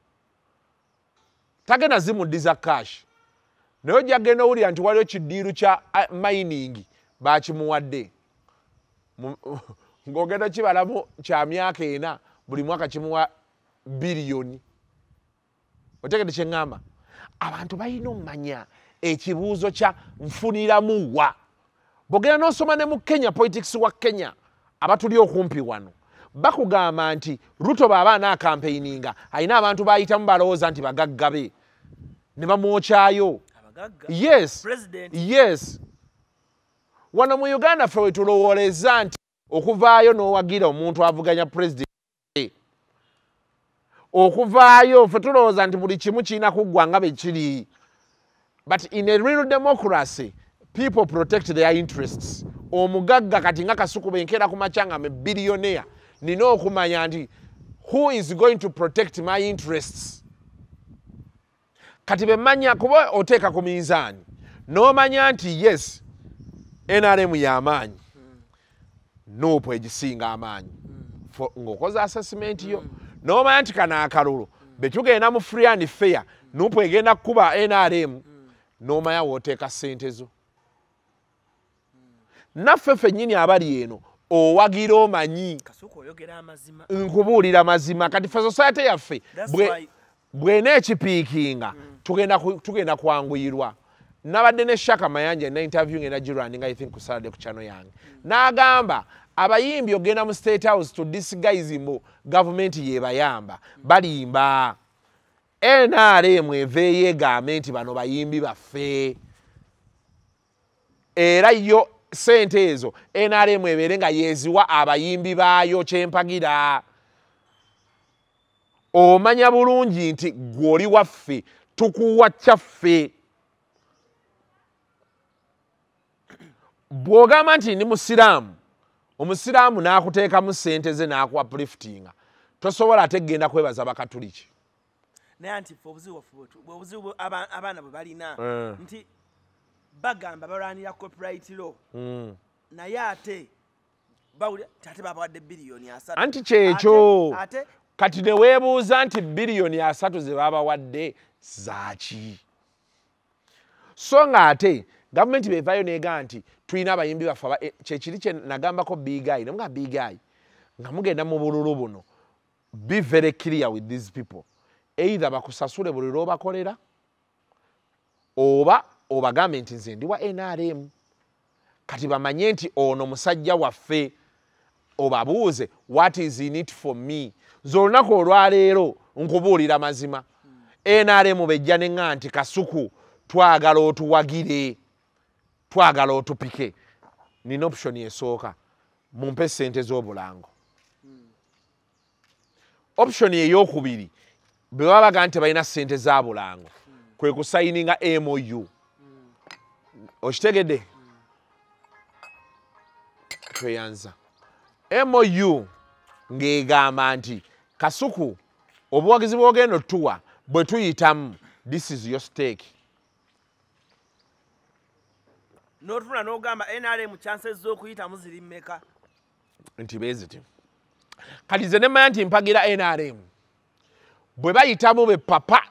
Tagenda zimuddiza cash. Naye ojja genda owulira nti waliwo kidiiru kya mining bakimuwadde. Ng'ogenda kibalamu kya myaka 4 buli mwaka kimuwa biliyoni. Otegedde kye ŋŋamba? Abantu balina omumanya ekibuuzo kya nfuniramu wa. Bw'ogenda n'osoma ne mu Kenya, politics wa Kenya abatuli okumpi wano bakugamba nti Ruto bw'aba anaakampeininga alina abantu bayitamu balowooza nti bagagga be ne bamwokyayo. Yes, yes. Wano mu Uganda ffe we tulowooleza nti okuvaayo n'owagira omuntu avuganya president, okuvaayo ffe tulowooza nti buli kimu kirina kuggwa nga bwe kiri. But in a real democracy, people protect their interests. Omugagga kati nga Kasuku benkera ku macanga me billionaire nina okumanya nti who is going to protect my interests. Kati bemmanya kuba oteeka ku minzaani n'omanya nti yes NRM y'amaanyi Nuupu egisinga amaanyi ng'okoze assessment yo n'omanya nti kano akalulu be tugenda mu free and fair Nuupu egenda kukuba NRM n'omanya w'oteeka ssente zo. Naffe ffennyini abali eno owagira omanyi nkubuulira mazima kati ffe society yaffe bw'ena ekipiikinga tugenda kwanguyirwa. Nabadde ne Shaka Mayanja na interview ngenda girunning I think ku Saturday ku channel yange n'agamba abayimbi ogenda mu State House to disguise mbu government yebayamba balimba. NRM eveeyo egambe nti bano bayimbi baffe era yo sente ezo NRM ebeere nga yeziwa abayimbi baayo kyempagira. Omanya bulungi nti gw'oli waffe tukuwa kyaffe. Bw'ogamba nti ndi musiraamu omusiraamu n'akuteekamu ssente ze n'akuwa upliftinga tosobola ate genda kwebaza bakatuliki. Naye nti obuzibu abaana bwe balina nti bagamba balwanira copyright law naye ate bawulira ate babawadde biliyoni 3. Anti kyekyo kati ne weebuuza nti biliyoni 3 ze babawadde zaaki. So nga ate gavumenti bevaayo neega nti tulina abayimbi baffe kyekiri kye nagambako Big Eye namuga Big Eye nga mugenda mu bululu buno be very clear with these people. Either bakusasule buli lw'obakolera oba obagambe nti nze ndi wa NRM kati bamanye nti ono musajja waffe obabuuze what is in it for me. Zolunaku olwaleero nkubuulira mazima NRM bejja neŋŋa nti Kasuku twagala otuwagire twagala otupike. Nina option esooka mumpe ssente z'obulango. Option ey'okubiri bwe baba baga nti balina ssente za bulango kwe kusayininga MOU. Okitegedde? Tweyanza MOU ng'egamba nti Kasuku obuwagizi bw'ogenda otuwa bwe tuyitamu this is your stake. N'otuna n'ogamba NRM chances z'okuyitamu ziri mmeka? Nti beeziti kati nze nemmanya nti mpagira NRM bwe bayitamu be papa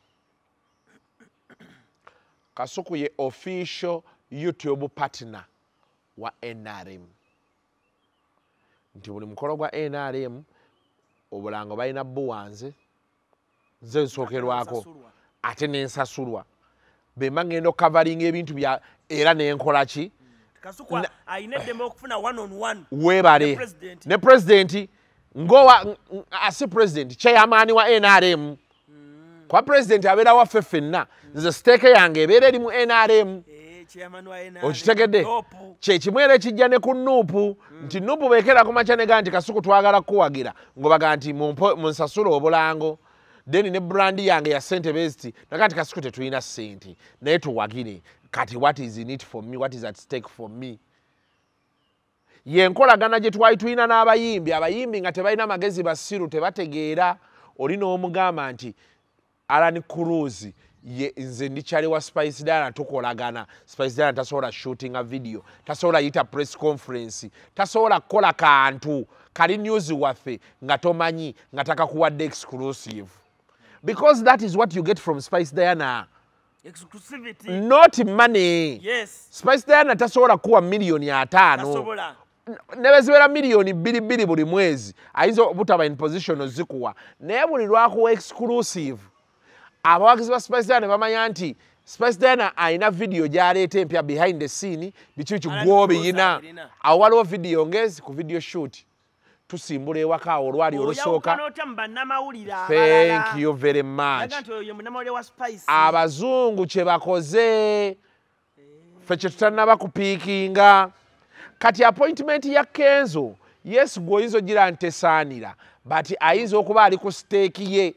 Kasuku ye official YouTube partner wa NRM. Nti buli mukolo gwa NRM obulango balina buwanze nze nsookerwako ate nensasulwa bemba ngenda okukavaringa ebintu bya era nenkola ki Kasuku ayina eddembe okufuna 1-on-1 webale ne president ngowa asi president chairman wa NRM kwa president abeera waffe ffenna nze stake yange ebeera eri mu NRM. Okitegedde kyekimu era kijja ne ku Nuupu nti Nuupu beekera ku makya nega nti Kasuku twagala kuwagira ng'obaga nti munsasula obulango then ne brand yange ya sente besti nakati Kasuku tetulina sente naye tuwagire kati what is in it for me, what is at stake for me. Yenkolagana gye twali tulina abayimbi nga tebalina magezi basiru tebategeera olina omugamba nti Alan Cruz nze ndikyali wa Spice Diana tukolagana. Spice Diana tasobola shooting a video, tasobola yita press conference, tasobola kukola kantu kali news waffe nga tomanyi nga takakuwadde exclusive. Because that is what you get from Spice Diana. Exclusivity. Not money. Yes. Spice Diana tasobola kuwa milioni 5. Tasobola. Nebezibera milioni 2 buli mwezi. Ayinza obutaba in position ozikuwa. Naye buli lwakuwa exclusive. Abawagizi ba Spice Diana bamanya nti Spice Diana ayina video gyaleeta empya behind the scene bichi gwobe yina. Awo waliwo video ngezi ku video shoot. Tusimbula ewaka olwali olusooka. Thank you very much. Abazungu kye bakoze ffe kye tutannaba kupiikinga. Kati appointment ya Kenzo, yes gwoyinza ogira ntesaanira, but ayinza okuba ali ku stake ye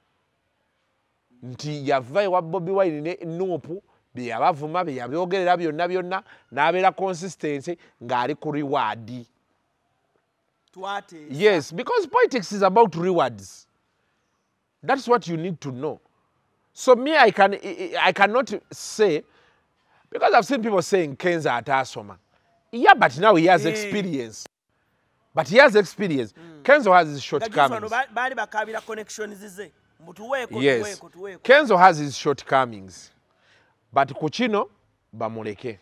nti yava ewa Bobi Wine ne Nuupu bye yabavuma bye yabyogerera byonna n'abeera consistency ng'ali ku reward. Yes, because politics is about rewards. That's what you need to know. So me, I cannot say, because I've seen people saying Kenzo atasoma. Yeah, but now he has experience. But he has experience. Kenzo has his shortcomings. Yes, Kenzo has his shortcomings. But kuchino, bamuleke.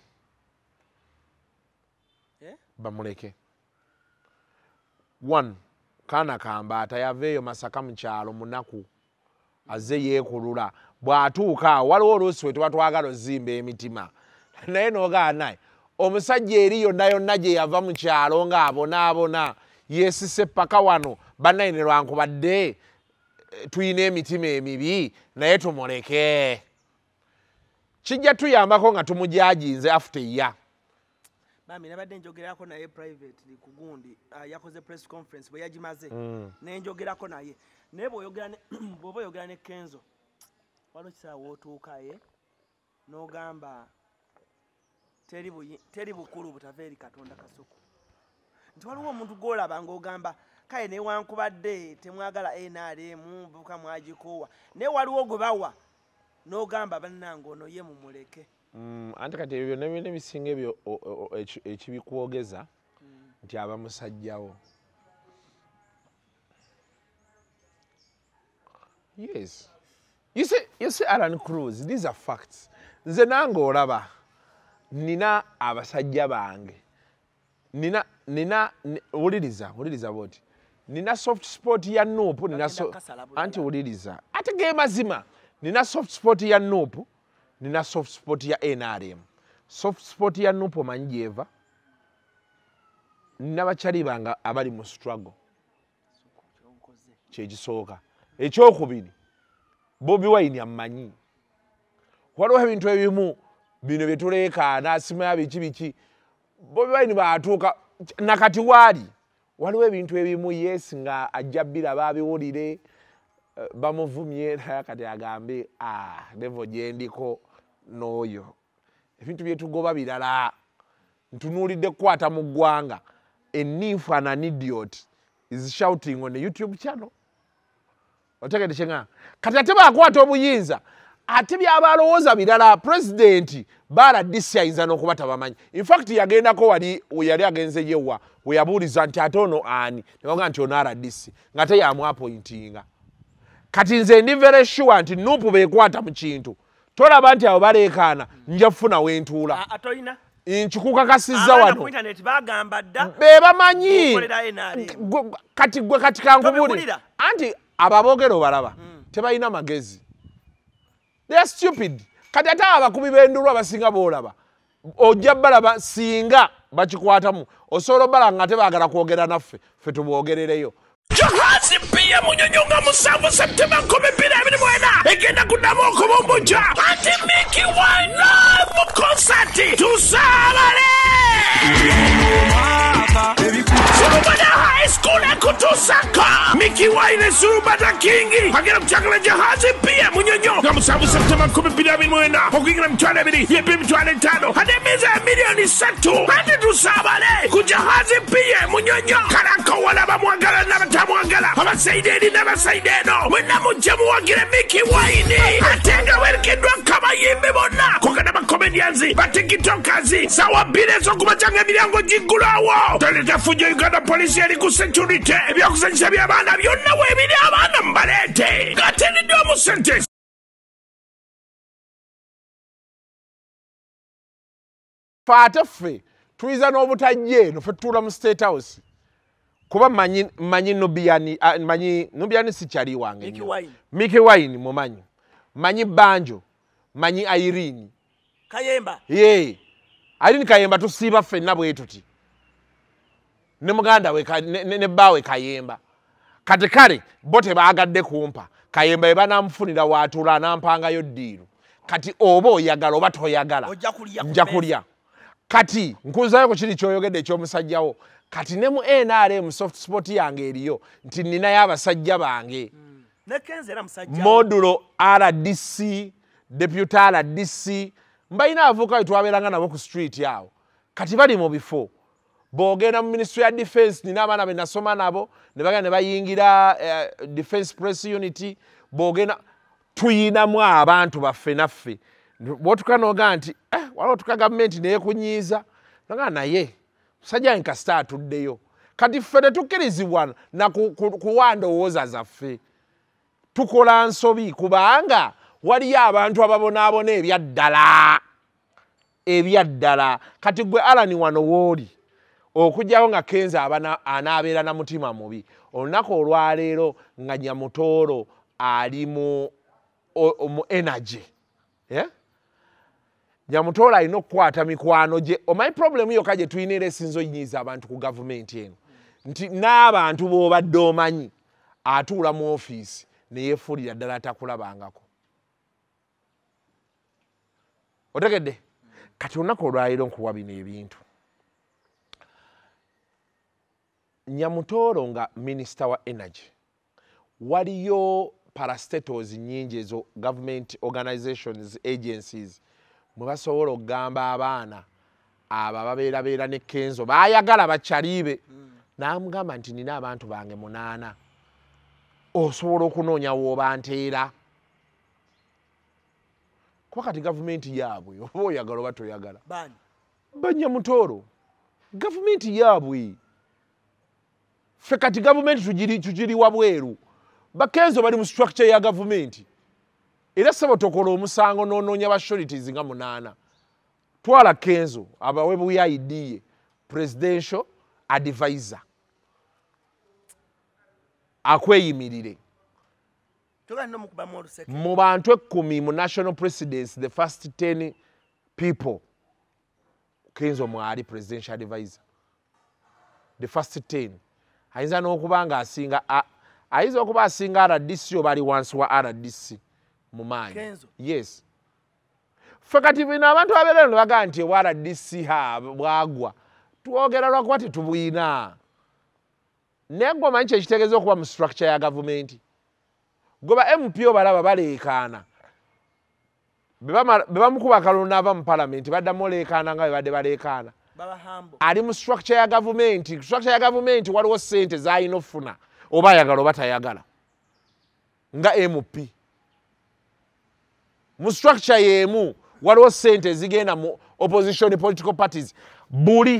Bamuleke. One, kana kambata yaveyo Masaka mu kyalo munaku azze yeekulula bw'atuuka waliwo oluusi we tuba twagala ozimba emitima naye n'ogaana omusajja eri yonna gye yava mu kyalo ng'abonaabona yeesise paka wano bannayine lwankubadde tuyina emitima emibi naye tumuleke kijja tuyambako nga tumujajinze after ya Bami nabadde njogerako naye privately ku gundi yakoze press conference bwe yagimaze ne njogerako naye naye bw'oba oyogera ne Kenzo waliwo kisaawa otuuka ye n'ogamba teri bukulu butava eri Katonda Kasuku nti waliwo omuntu gw'olaba ng'ogamba kale newankubadde temwagala NRM buka mwagikoowa naye waliwo gwe bawa n'ogamba bannange ono ye mumuleke. Anti kati ebyo n'ebisinga ebyo ekibikwogeza nti aba musajjawo. Yes. You see Alan Cruz, these are facts. Nze nange olaba nina abasajja bange. Nina wuliriza boti. Nina soft spot ya Nuupu, anti wuliriza. Ate ge mazima. Nina soft spot ya Nuupu. Nina soft spot ya NRM. Soft spot ya Nuupu manjeva. Nina bachali banga abali mu struggle. Kyekisooka. Ekyokubiri. Bobi Wine amanyi. Waliwo ebintu ebimu bino bye tuleekaana asima biki. Bobi Wine baatuuka nakati waali. Waliwo ebintu ebimu yes nga ajja biraba abiwulire. Bamuvumye kati agambe nevo gyendiko n'oyo ebintu byetugoba birala ntunuulidde kukwata mu ggwanga a thief and an idiot is shouting on the YouTube channel. Otegedde kyenga kati ate baakwata obuyinza ate byabalowooza birala president baradisi ayinza n'okuba tabamanyi. In fact yagendako wali yali agenze yewa we yabuuliza nti ate ono ani ne baga nti ono aradisi nga te yamwapointinga. Kati nze ndi very sure nti Nuupu beekwata mu kintu tolaba nti abo baleekaana nja kufuna wentuula nkikukakasizza wano be bamanyi kati gwe kati kankubulira anti ababoogera obalaba tebalina magezi. They are stupid. Kati ate abakubi b'endulu abasinga boolaba ojja balaba singa bakikwatamu osobola bala nga tebaagala kwogera naffe ffe tubwogerereyo. Johansi pia munyonyonga musanvu Septemba 2024 egenda kuddamu okubumbuja anti Mickey Wine mu concert tusabale Somebody high school ekutusaka Mickey Wine Surubata Kingi Pagina Chakala Jahazi Pia Munyonyo Gamusabu September Kubi Pidami Mwena Pogina Mtwana Bidi Yepim Twana Tano Hademiza milioni satu Hadi tusabale Kujahazi Pia Munyonyo Karaka wala Bamwangala Nabatamwangala Haba Saidedi Naba Saideno Mwena Mujamu Wagire Mickey Wine Atenga Welkendwa Kama Yimbe Bona Kukana Comedianzi Batikitokazi Sawa Bile Sokubachanga Milango Jingulawo Talita Fujo Uganda Police Yaliku Security Ebyakusanyisa by'abaana byonna weebiri abaana mbaleete gateniddwa mu sentence faate ffe tuyiza n'obutajja eno ffe tutuula mu State House kuba manyi Nubiani sikyali wange Mickey Wine mumanyi manyi Banjo manyi Irene Kayemba Irene Kayemba tusiiba ffenna bwe tuti ne muganda we ne baawe Kayemba kati kale bo tebaagadde kumpa Kayemba eba namufunira waatula nampangayo ddiiru kati oba oyagala oba toyagala nja kulya kati nkuzayo ku kiri kyoyogedde ekyomusajjawo kati ne mu NRM soft spot yange eriyo nti ninayo abasajja bange modulo RDC deputy RDC mbalina avuka twabelanga nabo ku street yawo kati bali mu bifo bogenda mu Ministry ya Defense nina abaana be nasoma nabo ne bagenda ne bayingira Defense Press Unity bogenda tuyinamu abantu baffe naffe botukanoga nti waliwo tuka gavumenti neekunyiiza naga naye musajja nkasita atuddeyo kati ffe tetukkirizibwa na kuwandowooza zaffe tukola nsobi kubanga waliyo abantu ababonaabona ebyaddala kati gwe Alani wano wooli okujjawo nga Kenzo anaabeera na mutima mubi olunaku olwaleero nga Nyamutooro ali mu energy Nyamutooro alina okukwata mikwano gye omanyi problemu yokka gye tulina era esinza oyinyiza abantu ku gavumenti eno nti n'abantu b'obadde omanyi atuula mu ofiisi ne yeefuulira ddala atakulabangako otegedde kati olunaku olwaleero nkuwa bino ebintu Nyamutooro nga Minister wa Energy waliyo parastatals nyingi ezo government organizations agencies mwe basobola okugamba abaana abo ababeerabeera ne Kenzo baayagala bakyaliibe n'amugamba nti nina abantu bange 8 osobola okunoonya w'oba nteera kuba kati gavumenti yaabwe oba oyagala oba toyagala Banyamutooro gavumenti yaabwe ffe kati gavumenti tugiri wabweru bakenzo bali mu structure ya gavumenti era sebo tokola omusango n'onoonya ba sureties nga 8 twala Kenzo abawe buyayidiye presidential advisor akweyimirire mu bantu 10 mu national presidency the first 10 people Kenzo mwali presidential advisor the first 10 ayinza n'okuba nga ayinza okuba asinga RDC oba ali wansi wa RDC mu maanyi yes ffe kati bino abantu abeerero ne bagamba nti ewa RDC bwagwa twogera lwakuba tetubuyina naye gwe omanyi kyekitegeeza okuba mu structure ya gavumenti gwe ba MP obalaba baleekaana be bamukuba akalulu n'ava mu palamenti baddamu oleekaana nga bwe badde baleekaana ali mu structure ya gavumenti structure ya gavumenti waliwo ssente z'alina okufuna oba ayagala oba tayagala nga MP mu structure y'emu waliwo ssente zigenda mu opposition political parties buli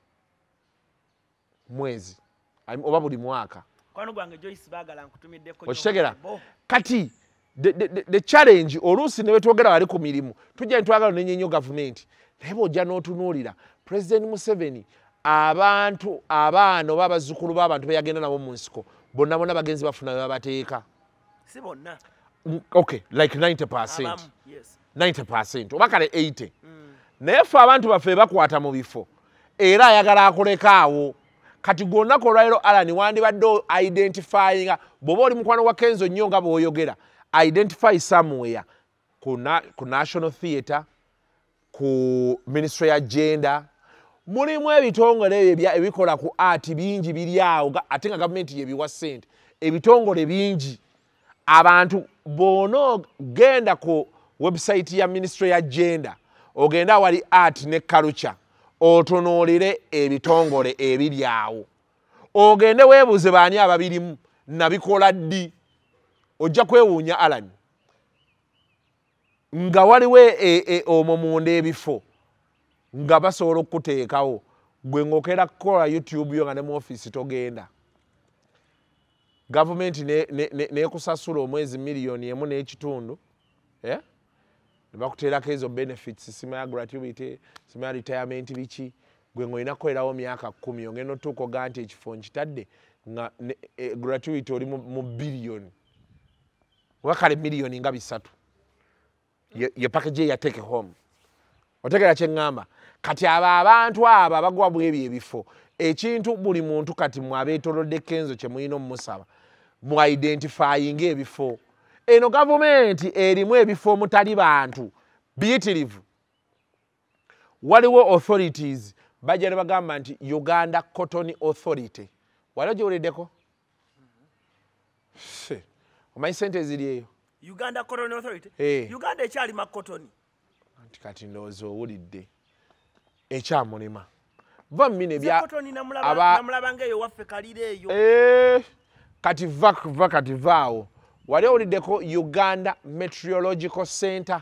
mwezi oba buli mwaka okitegera kati the challenge oluusi ne betwogera wali ku mirimu tujja nitwagala nenye nnyo gavumenti naye bw'ojja n'otunuulira President Museveni abantu abaana oba abazzukulu b'abantu be yagenda nabo mu nsiko bonna bonna bagenzi bafuna be babateeka si bonna okay like 90% yes 90% oba kale 80 naye ffe abantu baffe bakwata mu bifo era ayagala akolekaawo kati gwonna kolwairo Alani wandibadde identifying bw'oba oli mukwano wa Kenzo nnyo nga bw'oyogera identify somewhere ku National Theatre ku Ministry ya Gender mulimu ebitongole ebikola ku art bingi biri awo ate nga gavumenti yebiwa ssente ebitongole bingi abantu bono genda ku website ya Ministry ya Gender ogenda wali art ne culture otunuulire ebitongole ebiri awo ogende weebuuze baani ababirimu nabikola ddi ojja kwewuunya Alan nga waliwo omwo munda ebifo nga basobola okuteekawo gwe ng'okera kukola YouTube yo nga ne mu office togenda gavumenti nekusasula omwezi $1.1 ne bakuteerako ezo benefits sima ya gratuity sima ya retirement biki gwe ng'olina kukolerawo myaka 10 ogenda otuuka oga nti ekifo nkitadde nga gratuity oli mu billion wakale million nga 3 ye package ya take home otegera kye ngamba kati abantu aba bagwa bwebyo ebifo ekintu buli muntu kati mwabeetolodde Kenzo kye mulina omusaba mu identifying ebifo eno government erimu ebifo mutali bantu biyitirivu waliwo authorities bajja ne bagamba nti Uganda Cotton Authority waliwo gyewuliddeko omanyi sente ziri eyo Uganda Cotton Authority Uganda ekyalima cotton kati ndowooza owulidde ekyamulima va mmine bya namulaba ngaeyo waffe kalire eyo kati kati vaawo wali owuliddeko Uganda Meteorological Center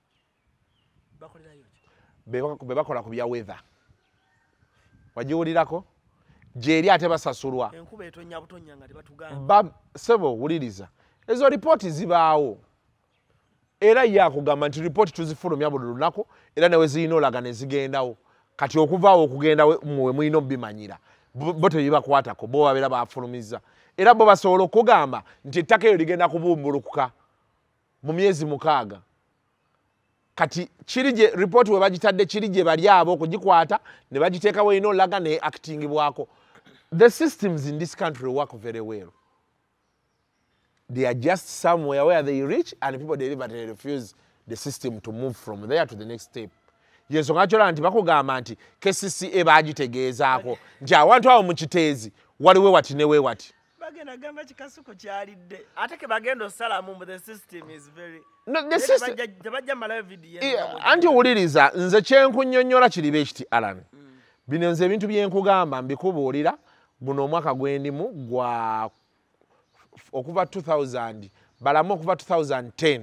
be bakola ku bya weather wagiwulirako gyeri ate basasulwa enkuba etonya butonya nga tebatugamba sebo wuliriza ezo ripooti zibaawo era yakugamba nti ripooti tuzifulumya buli lunaku era newe zirina olaga ne zigendawo kati okuvaawo okugenda muwe mulina obimanyira bo tebibakwatako bo babeera bafulumiza era bo basobola okugamba nti ettaka eyo ligenda kubumbulukuka mu myezi 6 kati kiri gye ripooti we bagitadde kiri gye bali abo okugikwata ne bagiteekawo erina olaga ne actingibwako. The systems in this country work very well. They are just somewhere where they reach and people deliberately refuse the system to move from there to the next step. Yensonga kyola nti bakugamba nti KCCA bagitegeezaako nti awantu awo mu kiteezi waliwe wati newe wati bagenda gamba kikasuko kyalidde ate ke bagenda osalamu the system is very the system tebajja malayo video anti owuliriza nze kyenkunnyonnyola kiriba ekiti Alan bino nze ebintu byenkugamba mbikubuulira guno omwaka gwendimu gwa okuva 2000 balamu okuva 2010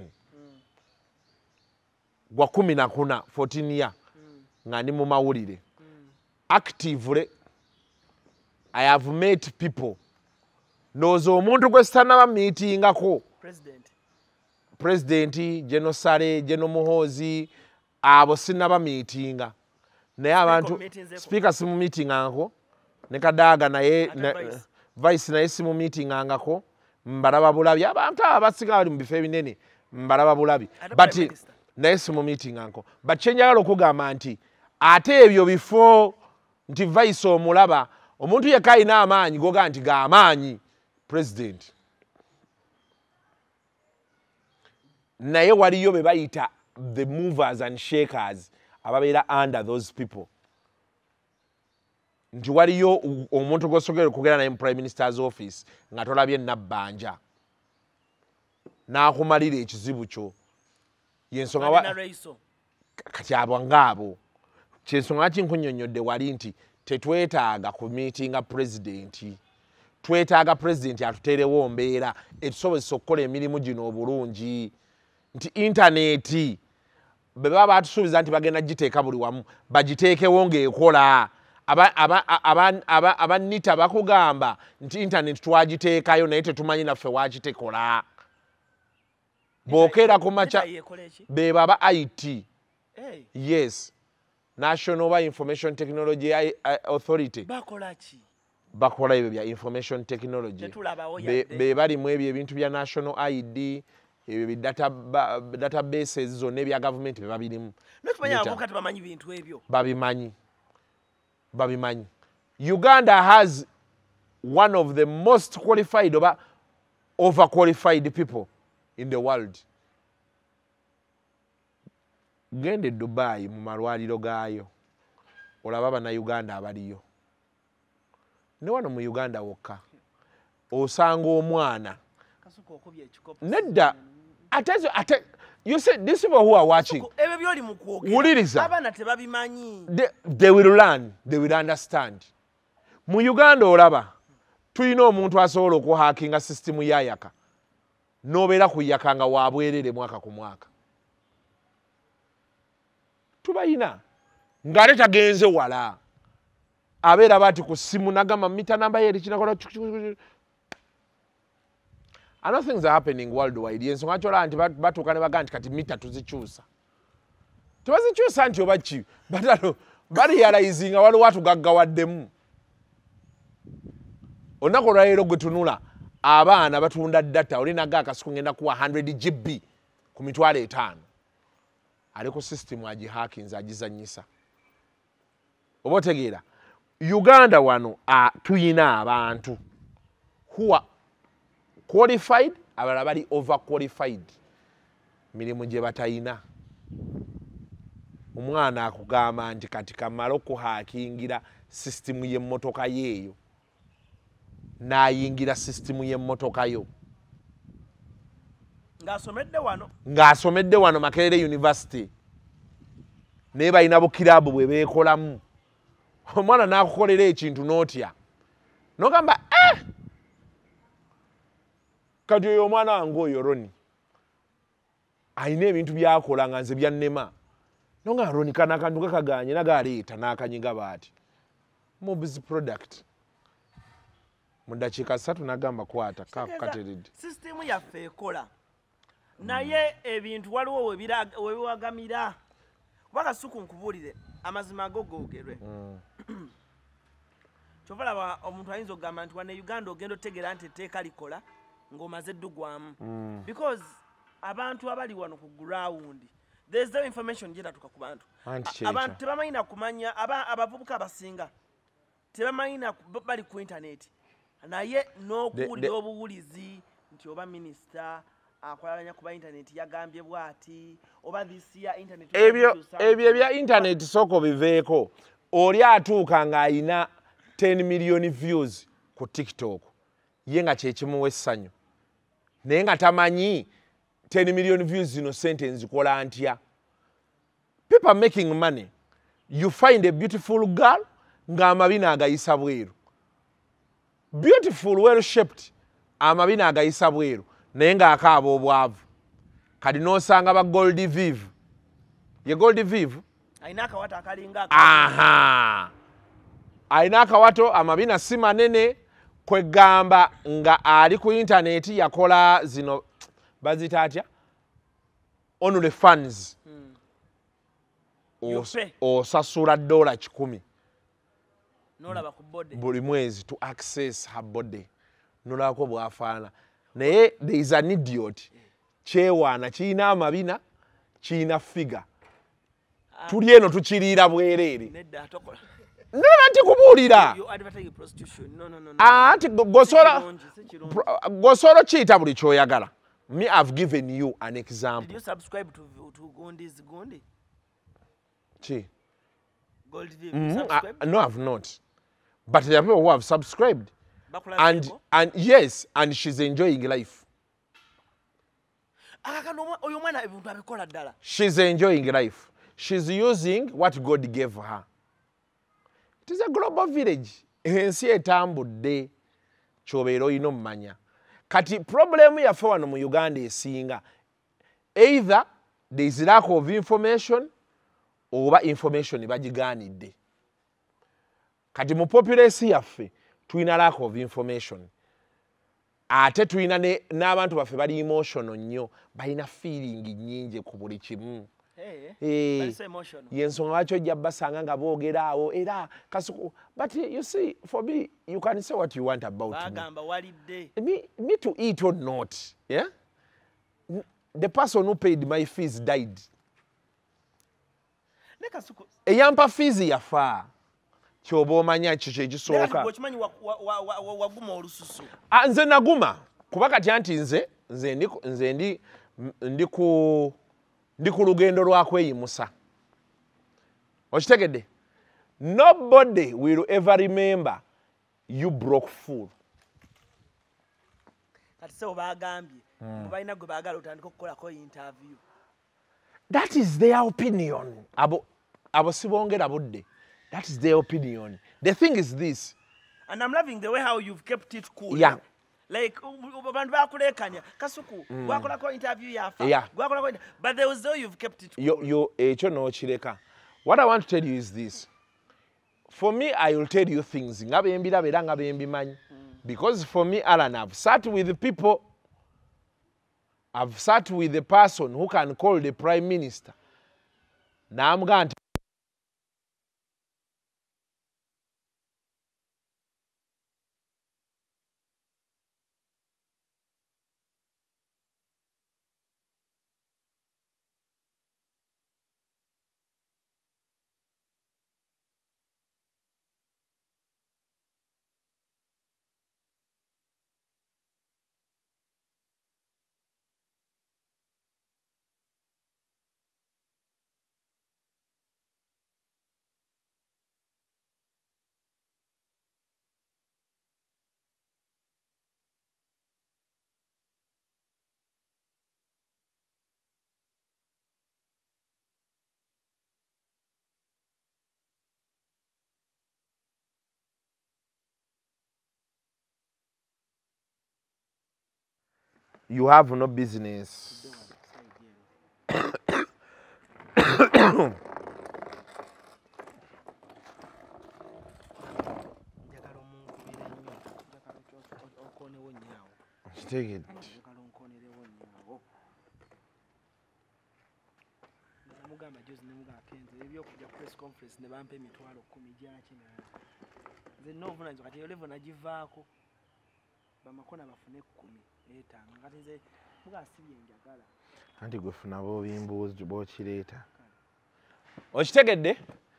gwa 14 14 year nga ndi mu mawulire actively I have met people nozo omuntu gwe sitanaba meetingako president General Sare General Muhoozi abo sinaba meetinga naye abantu speaker simu meeting anko ne Kadaga naye vice naye simu meeting angako mbalaba bulabi abantu abasinga bali mu bifo ebinene mbalaba bulabi but naye simu meeting anko but kyenjagala okugamba nti ate ebyo bifo nti vice omulaba omuntu yekka alina amaanyi goga nti ga amaanyi president naye waliyo be bayita the movers and shakers ababeera under those people nti waliyo omuntu gw'osogera okugera naye mu prime minister's office nga tolabye nabbanja n'akumalira ekizibu kyo yensonga kati abo ngaabo kyensonga kinkunnyonnyodde wali nti tetwetaaga ku meetinga pulezidenti twetaaga pulezidenti atuteerewo mbeera etusobozesa okukola emirimu gino obulungi nti intaneti be baba batusuubiza nti bagenda giteeka buli wamu bagiteekewo ng'ekola abanita bakugamba nti intaneti twagiteekayo naye tetumanyi naffe wakitekola bookera ku maca be baba IT yes National Information Technology Authority bakola ebyo bya information technology be bali mu ebyo ebintu bya national ID ebyo bi databases zonna ebya government be babirimu babimanyi Uganda has one of the most qualified or overqualified people in the world. Gende Dubai mu malwaliro gaayo olaba bana Uganda abaliyo ne wano mu Uganda wokka osanga omwana Kasuku okubye ekikopo nedda ate you see these people who are watching ebyo byoli mu kwogera wuliriza abaana tebabimanyi they will learn they will understand mu Uganda olaba tulina omuntu asobola okuhakinga system ya yaka nobeera kuyakanga wabwerere mwaka ku mwaka tubayina ngale tagenze wala abeera bati ku simu nagamba mita namba yeri kinakola other things are happening worldwide yensonga chola anti batuuka ne baga nti kati mita tuzikyusa tebazikyusa nti oba ki batalo barealizinga waliwo atugaggawaddemu olunaku olwaleero gwe tunula abaana batunda data olinaga akasiku ngenda kuwa 100 GB ku mitwalo 5 ali ku system agihakinze agizanyisa oba otegeera Uganda wano tuyina abantu who are qualified abalala bali overqualified mirimu gye batayina omwana akugamba nti kati kamala okuhakingira system y'emmotoka yeeyo n'ayingira system y'emmotoka yo ng'asomedde wano Makerere University naye balina bukiraabu bwe beekolamu omwana n'akukolera ekintu n'otya n'ogamba kati oyo omwana wange oyo Roni alina ebintu byakola nga nze byannema nonga Roni kana akantu kakaganye nagaleeta n'akanyiga baati mobs product mu dakiika 3 nagamba kwata kateredde system yaffe ekola naye ebintu waliwo webiwagamira kuba Kasuku nkubuulire amazima ago googerwe kyova laba omuntu ayinza okugamba nti wane Uganda ogenda otegeera nti etteeka likola ng'omaze eddugwamu because abantu abali wano ku ground there is no information gyeratuka ku bantu abantu tebamanyi na kumanya abavubuka abasinga tebamanyi na bali ku internet naye n'okuwulira obuwulizi nti oba minisita akolaganya kuba internet yagambye bwati oba this year internet ebyo bya internet soko biveeko oli atuuka ng'ayina 10 million views ku TikTok ye nga kyekimuwa essanyu naye nga tamanyi 10 million views zino sente nzikola ntya. People are making money. You find a beautiful girl ng'amabina agayisa bweru, beautiful well shaped amabina agayisa bweru naye ng'akaaba obwavu. Kati n'osanga ba Gold Vive, ye Gold Vive ayina akawato akalinga ayina akawato amabina si manene kwegamba nga ali ku internet yakola zino bazita atya onule funds osasula $100 nolaba ku body buli mwezi to access her body nolako bwafaana naye there is an idiot kyewaana kiina amabina kiina figure tuli eno tukiriira bwereere nera nti kubuulira anti gosoro kiyita buli kyoyagala. Me, I've given you an example. Did you subscribe to Gondi's Gondi? Chi? Gold Vive, subscribe? No, I've not. But there are people who have subscribed. And yes, and she's enjoying life. She's enjoying life. She's using what God gave her. It is a global village. Ensi etambudde kyobeera olina omumanya. Kati problem yaffe wano mu Uganda esinga either there is lack of information oba information bagigaanidde. Kati mu population yaffe tulina lack of information ate tulina n'abantu baffe bali emotional nnyo, balina feeling nnyingi ku buli kimu. Yensonga lwaki ojja basanga nga boogera awo era Kasuku. But you see, for me, you can say what you want about me. Me to eat or not. Yeah? The person who paid my fees died. Eyampa fees yafa. Kyoba omanya kyo ekisooka. Nze naguma kuba kati anti nze ndi ku lugendo lwa kweyimusa. Okitegedde? Nobody will ever remember you broke fool. kati sebo bagambye balina gwe baagala otandika okukolako interview. That is their opinion. Abo sibongera budde. That is their opinion. The thing is this. And I'm loving the way how you've kept it cool. Yeah. Like bantu bakulekanya kasuku gwakolako interview yafa gwakolako, but there was though you've kept it cool. You ekyo no kireka. What I want to tell you is this. For me, I will tell you things ngabe mbira bera ngabe mbimanyi. Because for me, Alan, I've sat with the people. I've sat with the person who can call the prime minister. Now I'm going to you have no business. Take it. Press conference ne bampe emitwalo 10 gyaki na nze novunanyizibwa kati level nagivaako bamakona bafune 15 kati nze mugasibye njagala anti gwe funa bo bimbuzi bokireeta okitegedde.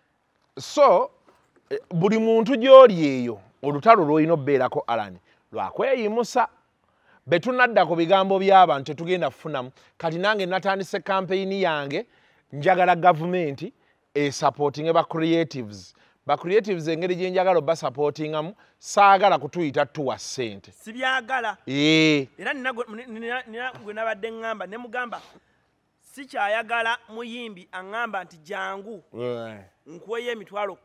So buli muntu gy'oli eyo olutalo lw'olina obbeerako Alan lwakweyimusa betunadda ku bigambo by'abantu tetugenda kufunamu. Kati nange natandise kampeyini yange njagala gavumenti supporting ba creatives. Ba creatives engeri gye njagala ba supportingamu saagala kutuyita tuwa ssente. Sibyagala. Era nina gwe nabadde ngamba ne mugamba sikyayagala muyimbi angamba nti jangu nkuweyo emitwalo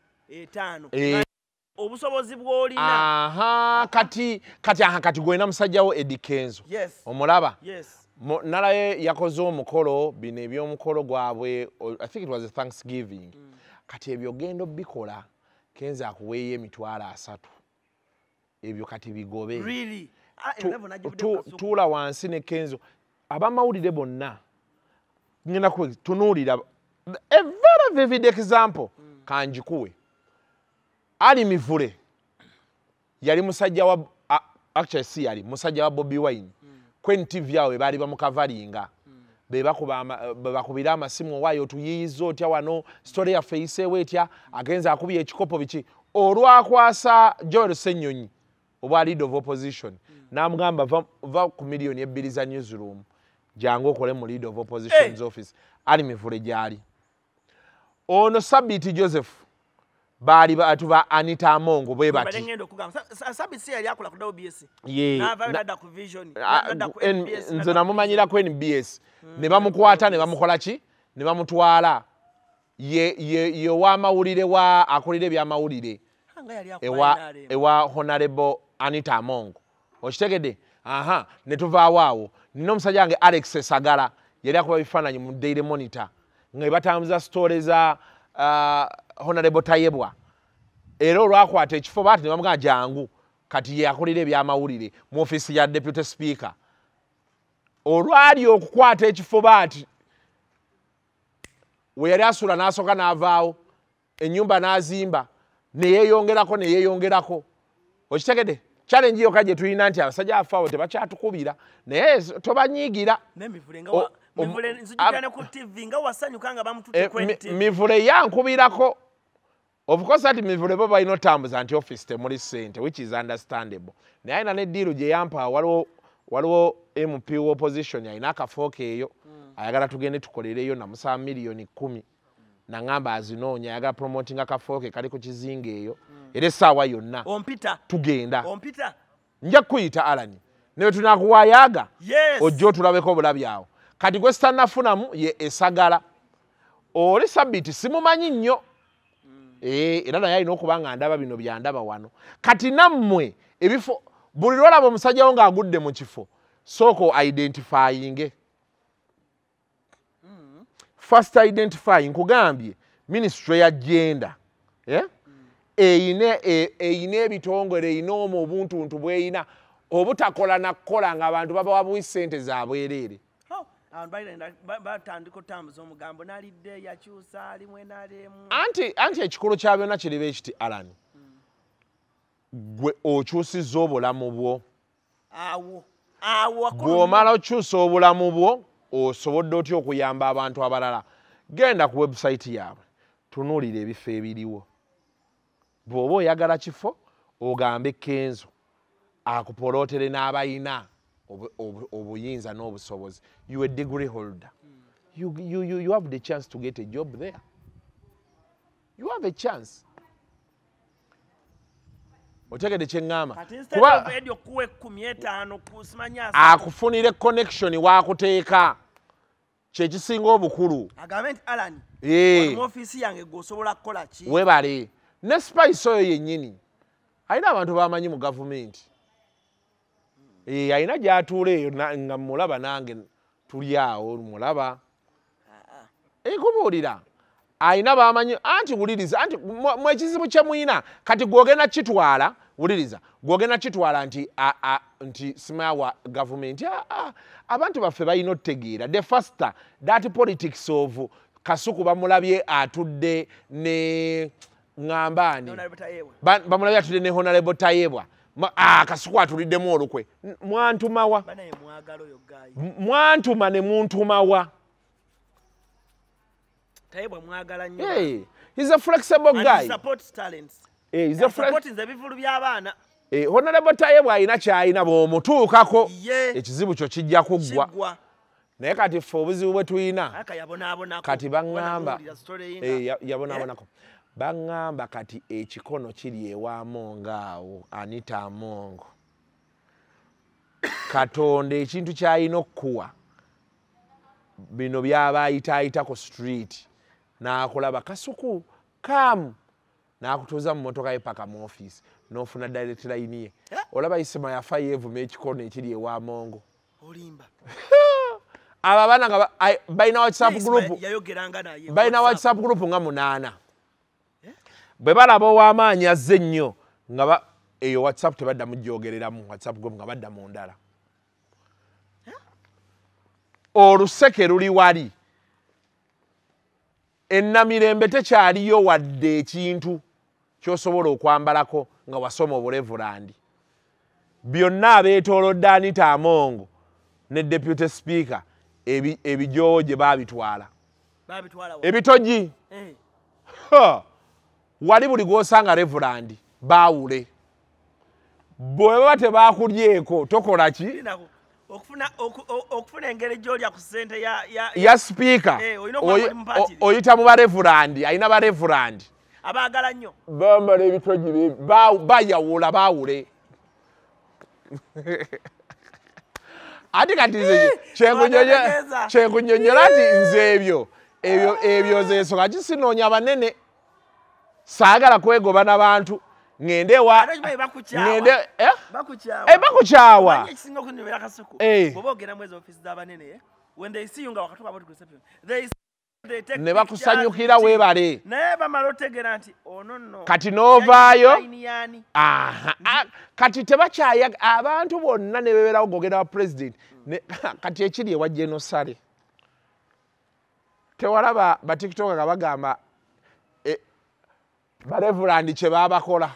15. Obusobozi bw'olina. Aha, kati gwena musajjawo Eddie Kenzo. Yes. Omulaba? Yes. Nalaye yakoze omukolo bino ebyomukolo gwabwe, I think it was a Thanksgiving. Kati ebyo gendo bikola Kenzo akuweeyo emitwalo 3. Ebyo kati bigobe. Really? Tuula wansi ne Kenzo. Abamawulire bonna ngenda tunuulira a very vivid example kanjikuwe. Ali Mivule yali musajja wa actually si yali musajja wa Bobby Wine kwen TV yawe bali bamukavalinga bakubira amasimu wayo tuyiyiza otya wano story ya face wetya agenza akubye ekikopo biki olwakwasa Joel Senyonyi obwa leader of opposition namugamba va ku million ebbiri za newsroom jango okole mu leader of opposition's office. Ali Mivule gyali ono Sabiti Joseph bali batuba Anita Amongo bwe bati balengendo kugamba sabisi yali akola ku WBS na ku Vision nze namumanyira ku NBS ne bamukwata ne bamukola ki ne bamutwala ye wa mawulire wa akolire bya mawulire ewa Honorable Anita Amongo okitegedde. Aha ne tuvaawo awo nino omusajja wange Alex Sagala yali akuba bifaananyi mu Daily Monitor nga batambuza stories za Honorable Tayebwa. Era olwakwata ekifo baati ne bamugamba jangu kati ye akolera ebyamawulire mu office ya Deputy Speaker. Olwali okukwata ekifo baati we yali asula n'asooka n'avaawo ennyumba n'azimba ne yeeyongerako. Okitegedde challenge yo kaje tulina nti abasajja afaawo tebakyatukubira naye tobanyiigira. Mivule nzijukane ku TV nga wasanyuka nga bamutute kwenti. Mivule yankubirako. Of course that Mivule bo balina tambuza anti office temuli ssente, which is understandable. Naye na ne deal gye yampa waliwo MP opposition yalina akafooke eyo ayagala tugende tukolereyo na musa milioni 10 na ngamba azinoonya ayagala promoting akafooke kali ku kizinga eyo era essaawa yonna ompita tugenda ompita nja kuyita Alan ne tunakuwayaga Yes. ojjo tulabeko obulabyawo kati gwe sitannafunamu ye esagala oli sabiti simumanyi nnyo era naye alina okuba nga ndaba bino byandaba wano kati nammwe ebifo buli lwolaba omusajja wo ng'agudde mu kifo sooka identifyinge first identifying nkugambye ministry ya gender eyina ebitongole eyina omwo obuntuntu bweyina obutakola nakukola ng'abantu babawabuwi ssente zabwereere batandika otambuza omugambo nalidde yakyusa alimu enalemu anti ekikulu kya byonna kiriba ekiti Alan gwe okyusizza obulamu bwo awo bw'omala okyusa obulamu bwo osobodde otya okuyamba abantu abalala genda ku website yaabwe tunuulira ebifo ebiriwo bw'oba oyagala kifo ogambe Kenzo akupolootere n'abayina obuyinza n'obusobozi you a degree holder you have the chance to get a job there you have a chance otegede kyeŋŋamba akufunire connection waakuteeka kyekisinga obukulu webale ne spice oyo yennyini alina abantu bamanyi mu gavumenti alina gyatuula eyo nga mulaba nange tuli awo mulaba kubuulira alina bamanyi anti wuliriza anti mwekizibu kye muyina kati gwogenda kitwala wuliriza gwogenda kitwala nti simawa gavumenti abantu baffe balina otutegeera the faster that politics of Kasuku bamulabye atudde ne ngambani bamulabye atudde ne Honorable Tayebwa Kasuku atuliddemu olukwe mwantumawa mwantuma ne muntumawa Tayebwa mwagala nnyo he's a flexible guy he supports talents he's a supporting the bivulu by'abaana Honorable Tayebwa alina kyalina bw'omutuukako ekizibu kyo kijja kuggwa naye kati ffe obuzibu bwe tuyina kati baŋŋamba yabonaabonako baŋŋamba kati ekikono kiri ewa Amongo awo Anita Amongo Katonda ekintu ky'alina okukuwa bino byaba ayitaayita ku street n'akulaba Kasuku kamu n'akutuuza mu mmotoka ye paka mu office n'ofuna direct line ye olaba Isima yafa yeevuma ekikono ekiri ewa Amongo abo abaana nga balina WhatsApp group nga 8 bwe balaba ow'amaanyi azze ennyo nga eyo WhatsApp tebaddamu gyogereramu WhatsApp group nga badda mu ndala oluseke luli wali ennamirembe tekyaliyo wadde ekintu ky'osobola okwambalako nga wasoma obulevulandi byonna abeetoolodde Anita Amongo ne Deputy Speaker ebijoowo gye baabitwala ebitogi wali buli gw'osanga Reverand baawule bwe baba tebaakulyeko tokola ki okufuna engeri gy'olya ku ssente ya Speaker oyita mu Bareverand alina Bareverand abaagala nnyo bambala ebitogi bayawula baawule ati kati kyenkunyonyola nti nze ebyo zensonga kisinoonya banene saagala kwegoba n'abantu ngende bakukyawa ne bakusanyukira weebale kati n'ovaayo kati tebakyayaga abantu bonna ne bebeerawo gogera wa president kati ekiri ewa genosale tewalaba batikitoka nga bagamba Bareverand kye baabakola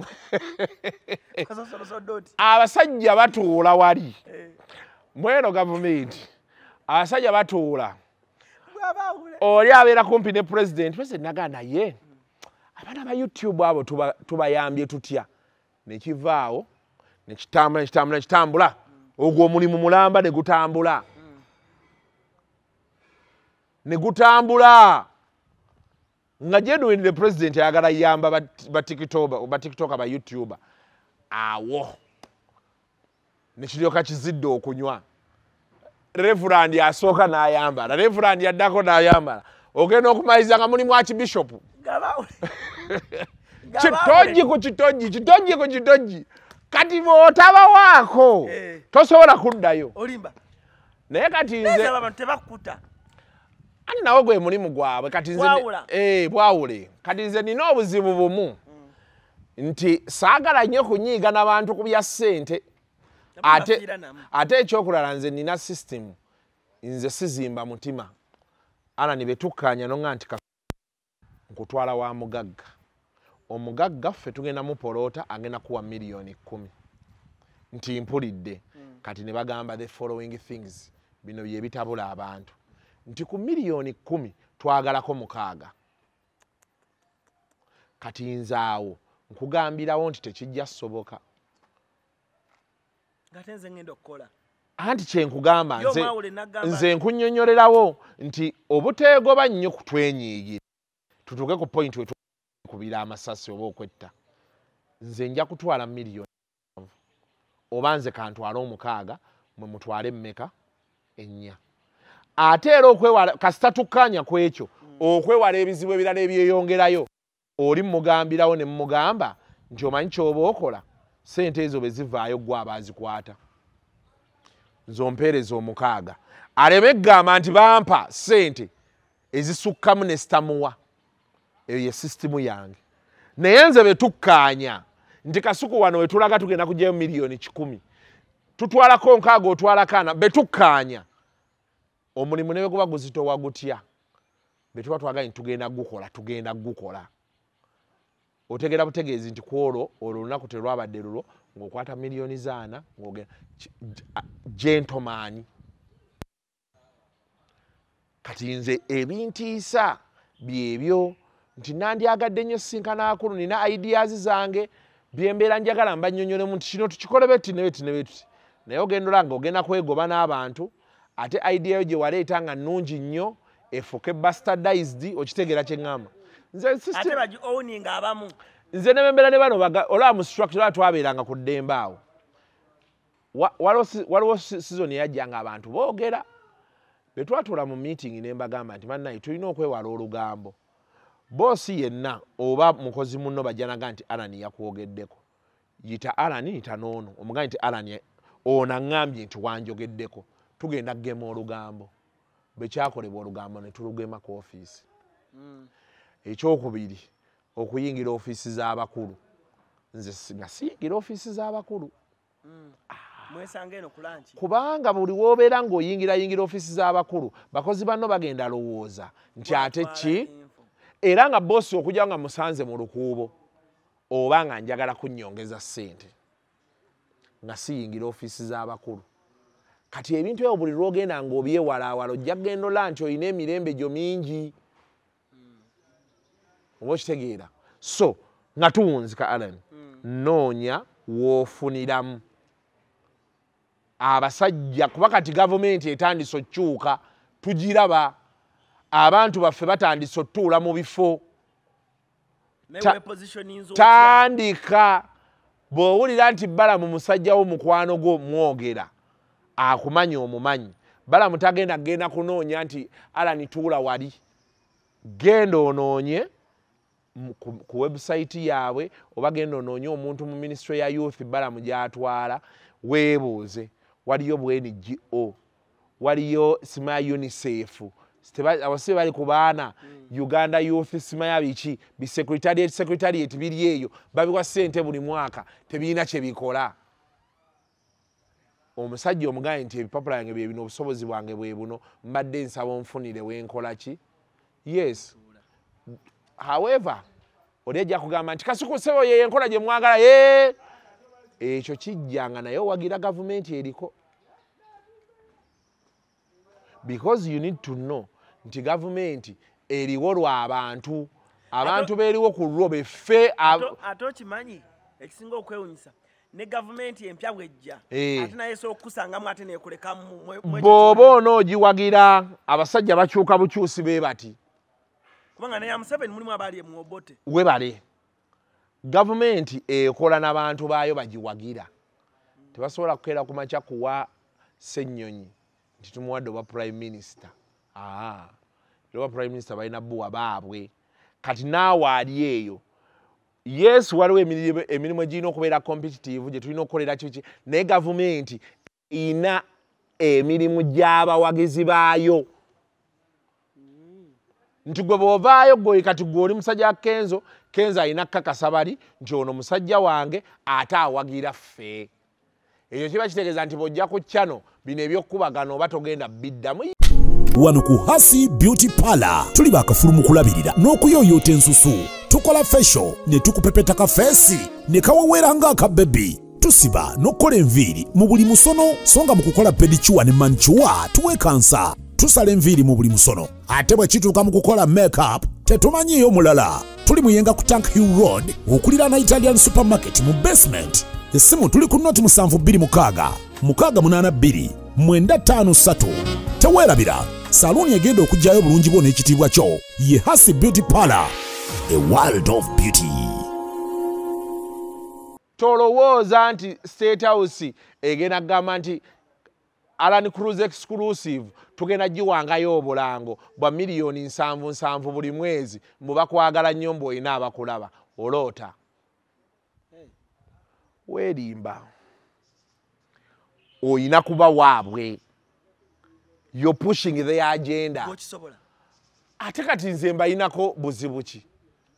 abasajja batuula wali mweno gavumenti abasajja batuula oli abeera kumpi ne president nagaa naye abaana ba YouTube abo tubayambye tutya nekivaawo nekitambula ogwo omulimu mulamba ne gutambula nga genuine the president ayagala yamba ba TikToker ba YouTuber awo ne kiryoka kizidde okunywa. Reverend asooka n'ayambala, Reverend yaddako n'ayambala. Ogenda okumaliriza nga mulimu Archbishop. Kitogi ku kitogi, kitogi ku kitogi. Kati bw'otabawaako tosobola kuddayo. Olimba. Naye kati nze abantu tebakuta. Ani nawo gwe mulimu gwabwe kati nze bwawule. Kati nze nina obuzibu bumu. Nti saagala nnyo kunyiiga n'abantu ku bya ssente. Ate ekyokulala nze nina system. Nze sizimba mutima. Alani betukkaanya nonga nti nkutwala wa mugagga. Omugagga ffe tugenda mu poloota agenda kuwa miliyoni 10. Nti mpulidde. Kati ne bagamba the following things. Bino bye bitabula abantu. Nti ku miliyoni 10 twagalako 6. Kati nzaawo nkugambirawo nti tekijja soboka. Gatenze ngendo okukola. Anti kye nkugamba nze nkunnyonnyolerawo nti obuteegoba nnyo kutwenyiigira. Tutuuke ku point we kubira amasasi oba okwetta. Nze nja kutwala miliyoni 5. Oba nze kantwala 6 mwe mutwale mmeka 4. Ate era okwewala kasita tukkaanya ku ekyo okwewala ebizibu ebirala ebyeyongerayo oli mugambirawo ne mugamba nti omanyi ky'oba okola ssente ezo bwe zivaayo gwe abaazikwata. Nze ompeereza 6 aleme gamba nti bampa ssente ezisukkamu ne sitamuwa. Eyo ye sisitimu yange. Naye nze be tukkaanya nti kasuku wano we tulaga tugenda kugyayo miliyoni 10. Tutwalako 6 otwala 4 be tukkaanya. Omulimu ne guba guzitowa gutya. Be tuba twagaye tugenda gukola. Otegera butegeezi nti kwolwo olunaku terwabadde lulo ng'okwata miliyoni 4 ng'ogenda gentleman. Kati nze ebintiisa byebyo nti nandyagadde nnyo sinkana akulu nina ideas zange byembeera njagala mbannyonnyolemu nti kino tukikole beti ne beti ne beti. Naye ogenda olanga ogenda kwegoba n'abantu ate idea yo gye waleeta nga nnungi nnyo efuuke bastardized okitegera kye ŋŋamba. Ate bagi owning abamu. Nze ne bembeera ne bano olaba mu structure twabeeranga ku ddembe awo. Waliwo season yajjanga abantu boogera. Be twatula mu meeting ne mbagamba nti mannayi tulina okwewala olugambo. Boosi yenna oba mukozi munno bajjanaga nti Alani yakwogeddeko. Yita Alani yita n'ono. Omugamba nti Alani ono aŋŋambye nti wanjogeddeko. Tugenda kugema olugambo. Bwe kyakolebwa olugambo ne tulugema ku ofiisi. Ekyokubiri okuyingira ofiisi z'abakulu. Nze nga siyingira ofiisi z'abakulu. Mwesanga eno kulanchi. Kubanga buli w'obeera ng'oyingira ofiisi z'abakulu bakozi banno bagenda lowooza nti ate ki era nga boosi okujja nga musanze mu lukuubo oba nga njagala kunnyongeza ssente nga siyingira ofiisi z'abakulu. Kati ebintu ebyo buli lw'ogenda ng'obyewalaawala ojja kugenda ola nti olina emirembe gyo mingi. Oba okitegeera. So nga tuwunzika Alani noonya w'ofuniramu abasajja kuba kati gavumenti etandise okyuka tugiraba abantu baffe batandise otuula mu bifo. Tandika bw'owulira nti Balamu musajja wo mukwano gwo mwogera akumanyi omumanyi. Balamu tagenda kunoonya nti Alani tuula wali. Genda onoonye ku website yaabwe oba genda onoonye omuntu mu ministry ya youth Balamu gy'atwala weebuuze. Waliyo NGO, waliyo Simaya UNICEF, abasibe bali ku baana Uganda Youth Simaya biki bi secretariat biri eyo babiwa ssente buli mwaka tebirina kye bikola. Omusajja omugaye nti ebipapula yange bye bino obusobozi bwange bwe buno mbadde nsaba onfunire wenkola ki. Yes. However, olejja kugamba nti Kasuku sebo ye enkola gye mwagala ekyo kijjanga naye owagira gavumenti eriko. Because you need to know nti gavumenti eriwo lwa abantu beeriwo ku lwo beffe. Ate okimanyi ekisinga okwewunyisa ne gavumenti empya bwejja ate naye okukusangamu ate neekulekamu. Bw'oba onoogiwagira abasajja bakyuka bukyusi bee bati. Kubanga ne ya Museveni mulimu abaali emuobote. Webale. Gavumenti ekola n'abantu baayo bagiwagira. tebasobola kukeera ku makya kuwa Ssennyonyi nti tumuwadde oba prime minister. Oba prime minister balina bbuwa baabwe. Kati naawe ali eyo. Yes, waliwo emirimu egirina okubeera competitive gye tulina okukolera kiki, naye gavumenti ina emirimu gy'abawagizi baayo. Nti gwe bw'ovaayo gwe kati gwe oli musajja wa Kenzo, Kenzo alina kkakasa bali nti ono musajja wange ate awagira ffe. Ekyo kiba kitegeeza nti bw'ojja ku channel bino eby'okkubagana oba togenda biddamu. Wano ku Hasi Beauty Parlor tuli bakafulu mu kulabirira n'okuyooyoota ensusu. Tukola facial ne tukupepeta ka feesi ne kaweweera ng'aka baby. Tusiba n'okkola enviiri mu buli musono, songa mu kukola pedicure ne manicure tuwekansa. Tusala enviiri mu buli musono. Ate bwe kituuka mu kukola makeup tetumanyiiyo mulala. Tuli muyenga ku Tank Hill Road okuliraana Italian Supermarket mu basement. Essimu tuli ku noti 726 682 953. Teweerabira, saluuni egenda okujjayo bulungi bwo n'ekitiibwa kyo ye Hasi Beauty Parlor, a world of beauty. Tolowooza nti State House egenda kugamba nti Alan Cruz exclusive tugenda giwangayo obulango bwa miliyoni 7 buli mwezi mubakwagala nnyo mboyina abakulaba oloota. Weerimba oyina kuba waabwe. You're pushing the agenda. Ate kati nze mbayinako buzibu ki?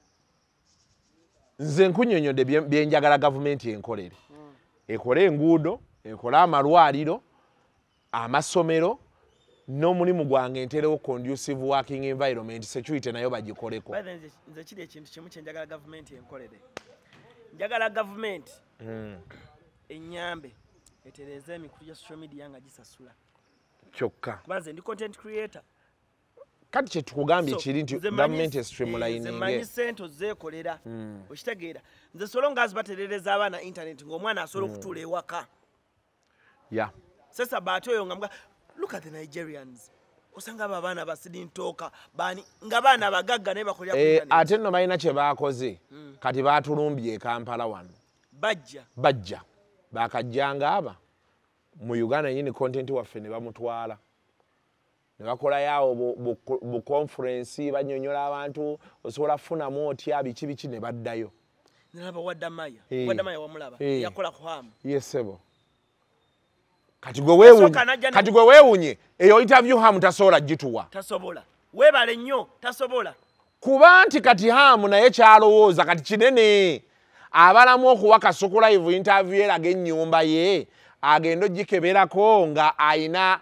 Nze nkunyonyodde byenjagala gavumenti enkolere. Ekole enguudo, ekole amalwaliro, amasomero, n'omulimu gwange nterewo conducive working environment, security nayo bagikoleko. Nze kiri ekintu kimu kye njagala gavumenti enkolere. Njagala gavumenti ennyambe etereze emikulu gya social media nga gisasula. Kyokka. Kubanze ndi content creator. Kati kye tukugambye kiri nti gavumenti streamlining. Manyi sente zeekolera. Okitegeera. Nze solo ngazi baterereza abaana internet ng'omwana asobola okutuula ewaka. Yeah. Sasa bato oyo nga look at the Nigerians. Osanga abaana basidintoka bani nga baana bagagga ne bakolya ku internet. Ate nno balina kye baakoze. Kati baatulumbye e Kampala wano. Bajja. Bakajjanga aba. Mu Uganda yini content waffe ne bamutwala. Ne bakola yawo bu conference banyonyola abantu osobola kufunamu otya biki ne baddayo. Nalaba Wadamaya. Wadamaya wamulaba. Yakola ku hamu. Yesebo. Kati gwe weewunye eyo interview hamu tasobola gituwa. Tasobola. Weebale nnyo tasobola. Kuba nti kati hamu naye kyalowooza kati kinene. Abalamu okuwa Kasuku live interview eraga ennyumba ye agenda ogikeberako nga ayina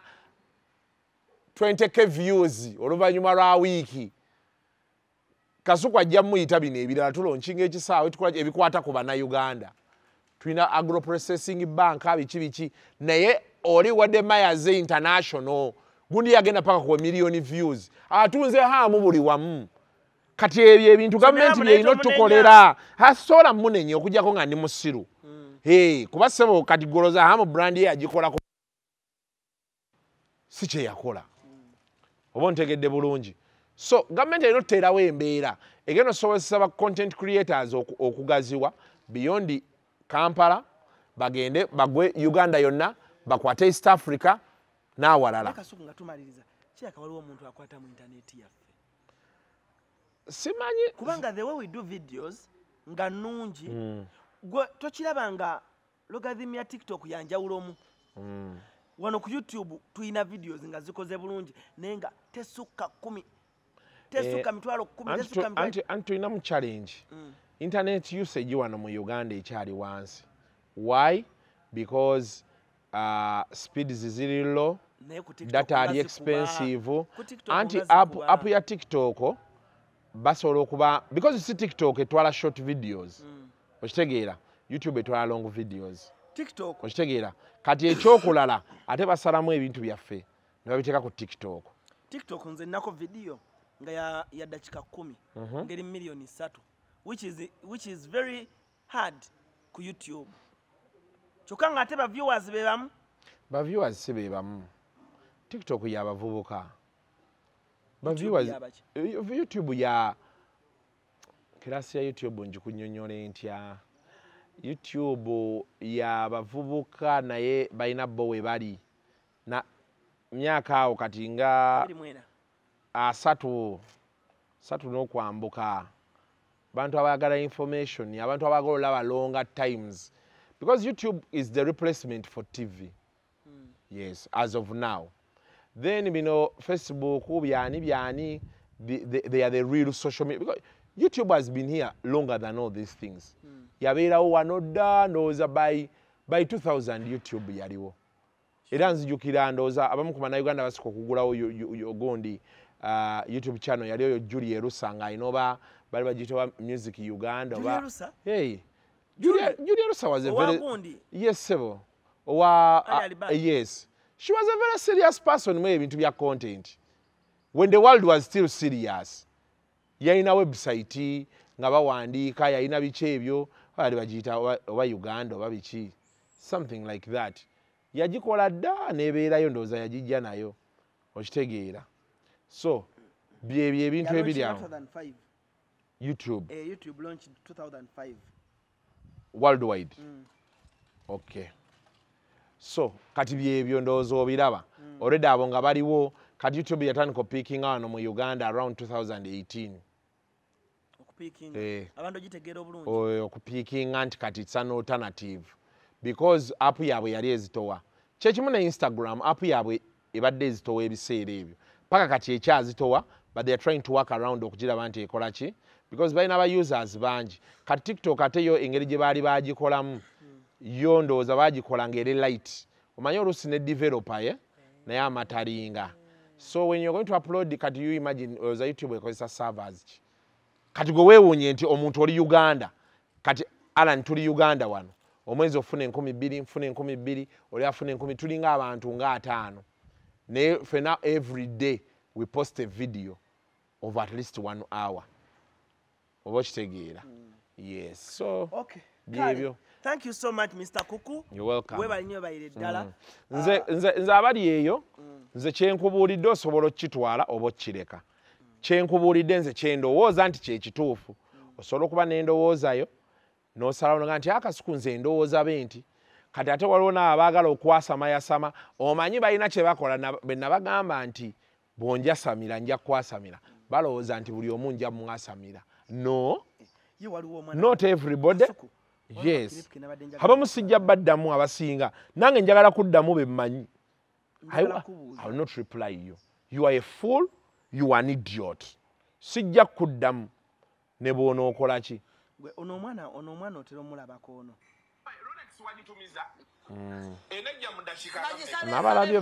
20k views oluvannyuma lwa wiiki. Kasuku ajja muyita bino ebirala tulonkinga ekisaawe tukola ebikwata ku bannayuganda. Tulina agro processing bank biki naye oli wadde Myers International gundi yagenda paka ku miliyoni views. Atunze hamu buli wamu. Kati ebyo ebintu gavumenti byeyina tukolera hasobola munenye okujjako nga ndi musiru. Kuba ssebo kati goloza hamu brand ye agikolako si kye yakola. Oba ntegedde bulungi. So gavumenti erina okuteerawo embeera egenda okusobozesa ba content creators okugaziwa beyond Kampala bagende bagwe Uganda yonna bakwate East Africa n'awalala. Kasuku nga tumaliriza kiraka waliwo omuntu akwata mu internet yaffe. Simanyi kubanga the way we do videos nga nungi gwe tokiraba nga logarithm ya TikTok yanjawulomu. Wano ku YouTube tuyina videos nga zikoze bulungi naye nga tesukka 10 tesukka mitwalo 10 tesukka mitwalo anti tuyina mu challenge. Internet usage wano mu Uganda ekyali wansi. Why? Because speeds ziri low, data ali expensive, anti app ya TikTok basobola okuba because si TikTok etwala short videos. Okitegeera YouTube etwala long videos. TikTok okitegeera kati ekyokulala ate basalamu ebintu byaffe ne babiteeka ku TikTok. TikTok nze nako video nga ya dakika 10 ngeri milioni 3 which is very hard ku YouTube. Kyokka nga ate ba viewers bebamu. Ba viewers si bebamu. TikTok ya bavubuka. Ba viewers YouTube ya klasi ya YouTube njikunyonyole ntya. YouTube ya bavubuka naye balina bo we bali na myaka awo kati nga asatu n'okwambuka bantu abayagala information abantu abagala olaba longer times because YouTube is the replacement for TV. Yes, as of now. Then Facebook byani they are the real social media because YouTube has been here longer than all these things. Yabeerawo wano dda ndowooza by 2000 YouTube yaliwo. Era nzijukira ndowooza abamu ku bannayuganda basika okugulawo ogundi YouTube channel yaliyo yo Julia Rusa nga inoba bali bagiyita Music Uganda oba hey Julia Rusa was a very yes sebo yes she was a very serious person mu ebintu bya content when the world was still serious. Yalina website nga bawandiika yalina bice ebyo bali bagiyita oba Uganda oba biki something like that yagikola dda nebeerayo ndowooza yagijja nayo okitegeera so byebyo ebintu ebiri awo. YouTube launched 2005 worldwide. Okay, so kati byebyo ndowooza obiraba already abo nga baliwo kati YouTube yatandika picking wano mu Uganda around 2018 abantu gitegeera obulungi okupikinga nti kati it's an alternative because app yabwe yali ezitowa kyekimu ne Instagram app yabwe ebadde ezitowa ebiseera ebyo paka kati ekyazitowa but they are trying to work around okugiraba nti ekola ki because balina aba users bangi kati TikTok ate yo engeri gye baali bagikolamu yo ndowooza bagikola ngeri light omanyi oluusi ne developer naye amatalinga so when you're going to upload kati you imagine YouTube ekozesa servers ki kati gwe weewuunye nti omuntu oli Uganda kati Alan tuli Uganda wano omwezi ofuna 1200 mfuna 2000 oli afuna 10,000 tulinga abantu nga 5 ne fena every day we post a video of at least 1 hour oba kitegeera yes so okay byebyo. Thank you so much Mr. Kuku. You're welcome. Weba nnyo bayire ddala. Nze abali eyo nze kyenkubuulidde osobola okukitwala oba okukireka. Kyenkubuulidde nze kyendowooza nti kye kituufu osobola okuba n'endowoozayo n'osalawo nti akasuku nze ndowooza benti kati ate waliwo n'abaagala okwasamayasama omanyi balina kye bakola be nabagamba nti bw'onjasamira nja kwasamira balowooza nti buli omu nja mwasamira no not everybody. Yes, abamu sijja baddamu abasinga nange njagala kuddamu be mmanyi. I will not reply you. You are a fool, you are an idiot. Sijja kuddamu ne bw'onookola ki ono omwana otera omulabako ono nabalabye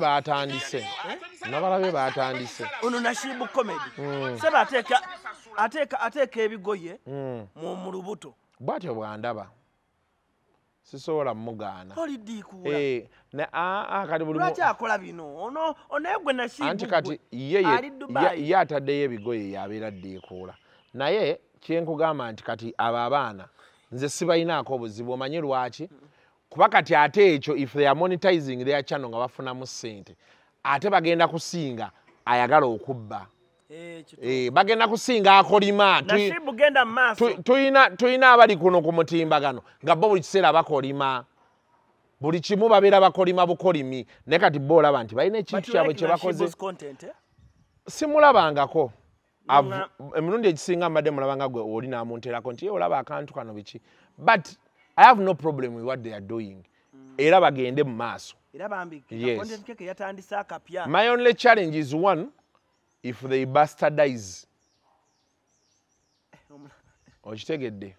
batandise ono Nashibu comedy seba ateeka ebigoye mu lubuto bwatyo bwandaba sisobola mugaana kati buli lwaki akola bino ono gwe Nashibu anti kati ye ataddeyo ebigoye yabeera ddeekuula naye kyenkugamba nti kati abo abaana nze sibalinaako obuzibu omanyi lwaki kuba kati ate ekyo if they are monetizing their channel nga bafunamu ssente ate bagenda kusinga ayagala okubba bagenda kusinga akolima tuyina abali kuno ku mutimbagano nga bo buli kiseera bakolima buli kimu babeera bakolima bukolimi naye kati bo olaba nti balina ekintu kyabwe kye bakoze simulabangako emirundi egisinga mbadde mulabanga gwe oli n'amunterako nti olaba akantu kano biki but I have no problem with what they are doing era bagende mu maaso. Yes. My only challenge is one, if they bastardize. Okitegedde.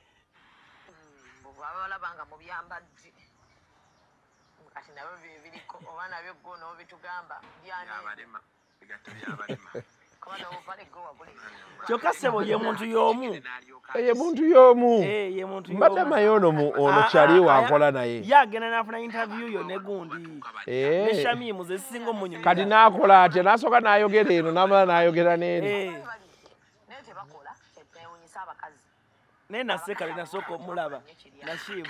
Kyokka ssebo ye muntu y'omu. Ye muntu y'omu. Mbadde mayono ono kyali wakola naye. Ye agenda n'afuna interview yo ne gundi. Ne Shamimu ze singo munyumya. Kati n'akola atya n'asooka n'ayogera eno n'amala n'ayogera n'eri. Naye naseka linasooka omulaba Nashibu.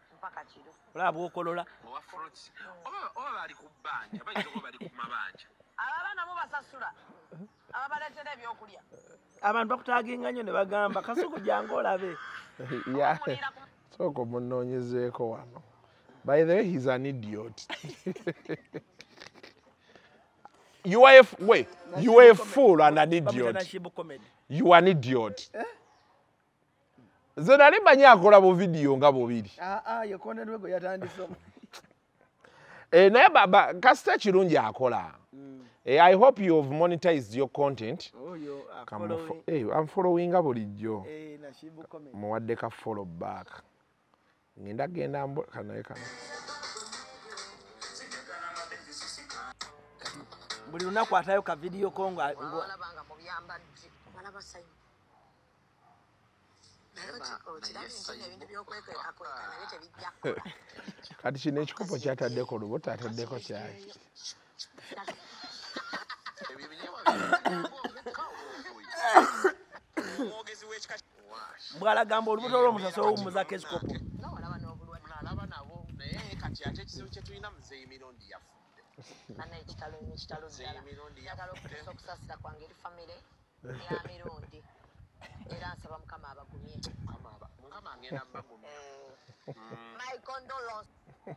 Olaba bw'okolola. Oba bali ku bbanja bayinza okuba bali ku mabanja. Abana mubasasula. Ababaletera ebyokulya. Abantu bakutaginga nnyo ne bagamba Kasuku jangu olabe. Yeah. Soko munonyezeeko wano. By the way, he's an idiot. You are a fool and an idiot. You are an idiot. Zena limanyi akola bu video nga bubiri. Yekone lwego yatandisoma. Naye baba kasita kirungi akola. I hope you have monetized your content. I'm following bulijjo. Muwadde ka follow back. Ngenda genda kanaye kana. Buli lunaku atayo ka video kongo alabanga mu byambadde. Malabasayo. Kati kino ekikopo kyataddeko lubuto ataddeko kyaki. Bwala gamba olubuto olw'omusaso ow'omuzako ekikopo. Alaba nabo naye kati ate ekizibu kye tulina muzeeyi emirundi yafudde. Ana ekitalo ddala. Njagala okusasira kwange eri famire ya mirundi. Era nsaba Mukama abagumye. Mukama agenda mbagumye. My condolence.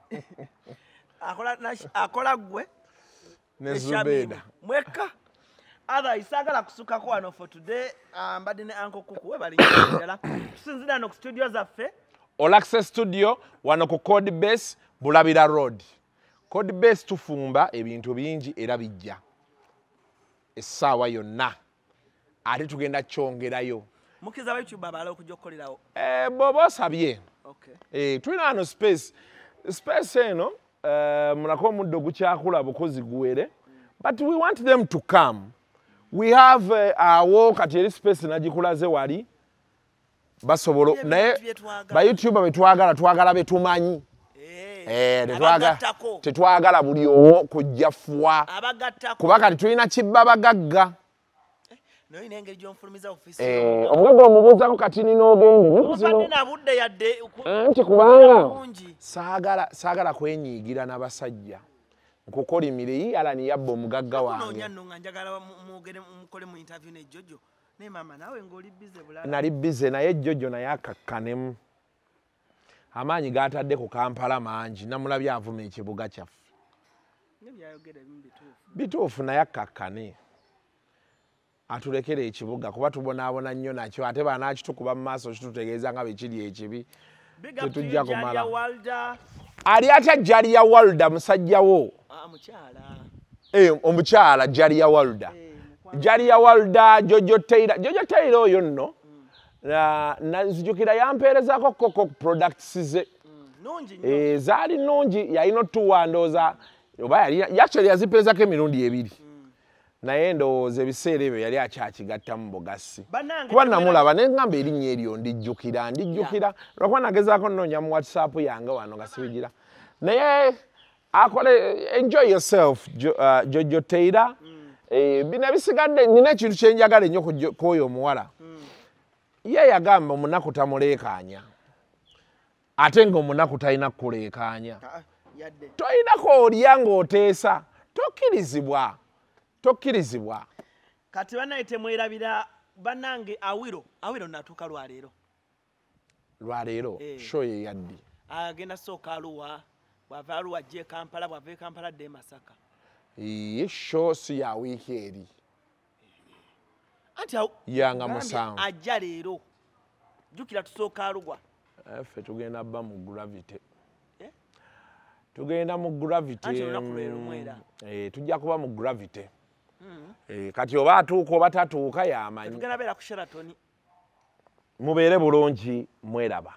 Akola gwe ne Zubeda. Mweka. Isagala kusukako wano for today. Mbadde ne Uncle Kuku we bali njala. Tusinzira no ku studio zaffe. Olaxe Studio wano ku Code Base Bulabira Road. Code Base tufumba ebintu bingi era bijja. Essaawa yonna. Ate tugenda kyongerayo. Mukiza wa YouTube abala okujokkolerawo. Bobo sabye. Okay. Tulina ano space. Space eno mulako omuddo gukyakula bukozi guwere. But we want them to come. We have our kati eri space nagikulaze wali. Basobolo naye ba YouTuber betwagala betumanyi. Tetwagala buli owo kujja fwa. Kuba kati tulina kibba bagagga. No inengeri gy'onfulumiza office. Omugagga omubuuzako kati nina ogenge. Obadde na budde yadde. Nti kubanga saagala kwenyiigira n'abasajja. Nkukolimire Alani yabba omugagga wange. Noonya nno nga njagala mwogere mukole mu interview ne Jojo. Ne mama nawe ng'oli bize bulala. Nali bize naye Jojo naye akakkanemu. Amaanyi gaatadde ku Kampala mangi namulabye avuma ekibuga kyaffe. Nebyayogera bituufu naye akakkane. Atulekere ekibuga kuba tubonaabona nnyo nakyo ate banaakitukuba mu maaso kitutegeeza nga bekiri ekibi. Tetujja kumala. Ali ate Jalia Walda musajjawo. Omukyala Jalia Walda. Jalia Walda Jojo Taylor oyo nno. Nazijukira yampeerezaako Coco products ze. Zaali nnungi yalina otuwandoza oba yali yazipeezako emirundi ebiri. Naye ndowooza ebiseera ebyo yali akyakigattamu bugasi. Kuba namulaba ne ngamba erinnya eryo ndijjukira. Lwakuba nagezaako nnoonya mu WhatsApp yange wano nga sibigira. Naye akole enjoy yourself Jojo Taylor. Bino ebisigadde nina ekintu kye njagala ennyo k'oyo omuwala. Ye yagamba omunaku tamuleekaanya. Ate ng'omunaku talina kuleekaanya. Toyinako olya ng'oteesa. Tokkirizibwa. Kati banaye temwerabira bannange Awiro natuuka lwaleero. Lwaleero? Show ye yaddi. Agenda sooka Arua. Bw'ava Arua ajje Kampala, bw'ava Kampala adde Masaka. Show si ya wiiki eri. Anti yanga musanvu. Ajja leero. Jjukira tusooka Arua. Ffe tugenda bba mu Gravity. Tugenda mu Gravity. Anti olunaku lwero mwera. Tujja kuba mu Gravity. Kati oba atuuka oba tatuuka y'amanyi. Tugenda beera ku Sheraton. Mubeere bulungi mweraba.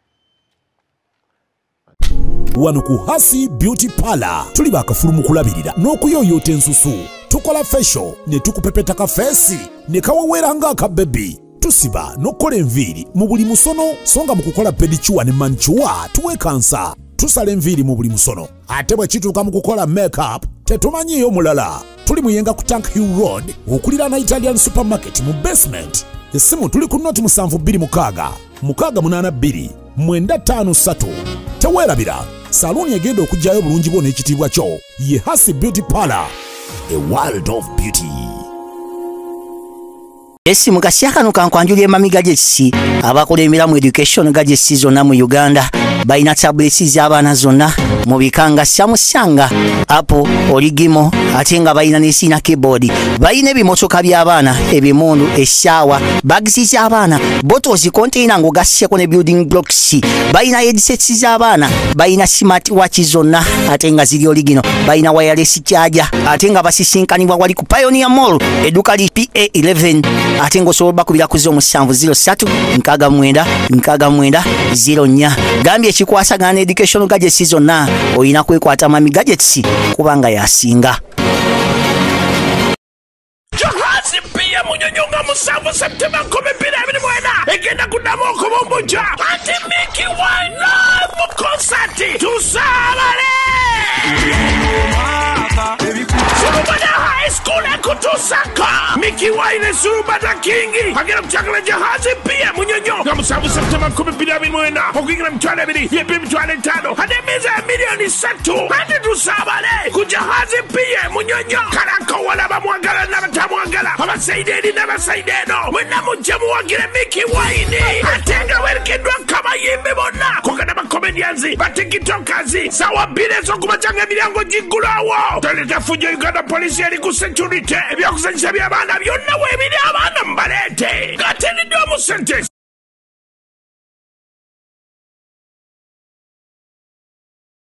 Wano ku Hasi Beauty Parlor tuli bakafulu mu kulabirira n'okuyooyoota ensusu. Tukola facial ne tukupepeta ka feesi ne kawawera ng'aka baby. Tusiba n'okukola enviiri mu buli musono songa mu kukola pedicure ne manicure tuwekansa. Tusala enviiri mu buli musono. Ate bwe kituuka mu kukola makeup tetumanyiiyo mulala. Tuli muyenga ku Tank Hill Road okulira na Italian Supermarket mu basement. Essimu tuli ku noti 72 682 953. Teweerabira. Saluni egenda okujjayo bulungi bwo n'ekitiibwa kyo ye Hasi Beauty Parlor. a world of beauty. Esi mukasya kano kankwanjulya emamiga gy'ekisi abakola emiramu education gadgets zonna mu Uganda balina tablets z'abaana zonna mu bika nga Samsung, Apple, Origimo ate nga balina n'esiina keyboard. Balina ebimotoka by'abaana, ebimundu, essaawa, bags z'abaana, bottles, container ng'ogasseko ne building blocks. Balina headsets z'abaana, balina smart watch zonna ate nga ziri Origino. Balina wireless charger ate nga basisinkanibwa wali ku Pioneer Mall edduka li PA11 ate ng'osobola bakubira ku 0703696904. Gambye ekikwasagana ne education gadgets zonna oyina kwekwata Mami Gadgets kubanga yasinga. Jahazi pia munyonyonga musanvu September 2024 egenda kuddamu okubumbuja ati Mickey Wine live concert tusabale Surubada High School ekutusaka Mickey Wine Surubada Kingi bagera kuchakala Jahazi pia munyonyo nga musanvu September 2024 okuingira mitwalo ebiri yepe mitwalo 5 hademiza milioni 3 ati tusabale ku Jahazi pia munyonyo karaka wala bamwagala n'abatamwagala abasaideni n'abasaideno mwenna mujja muwagire Mickey Wine atenga werekeddwa kabayimbi bonna kugana bakomedians batikitokers sawa bbiri ez'okubacanga emiryango giggulawo toleta fujo Uganda Police eri ku security ebyokusanyusa by'abaana byonna weebiri abaana mubaleete ng'atendeddwa mu sente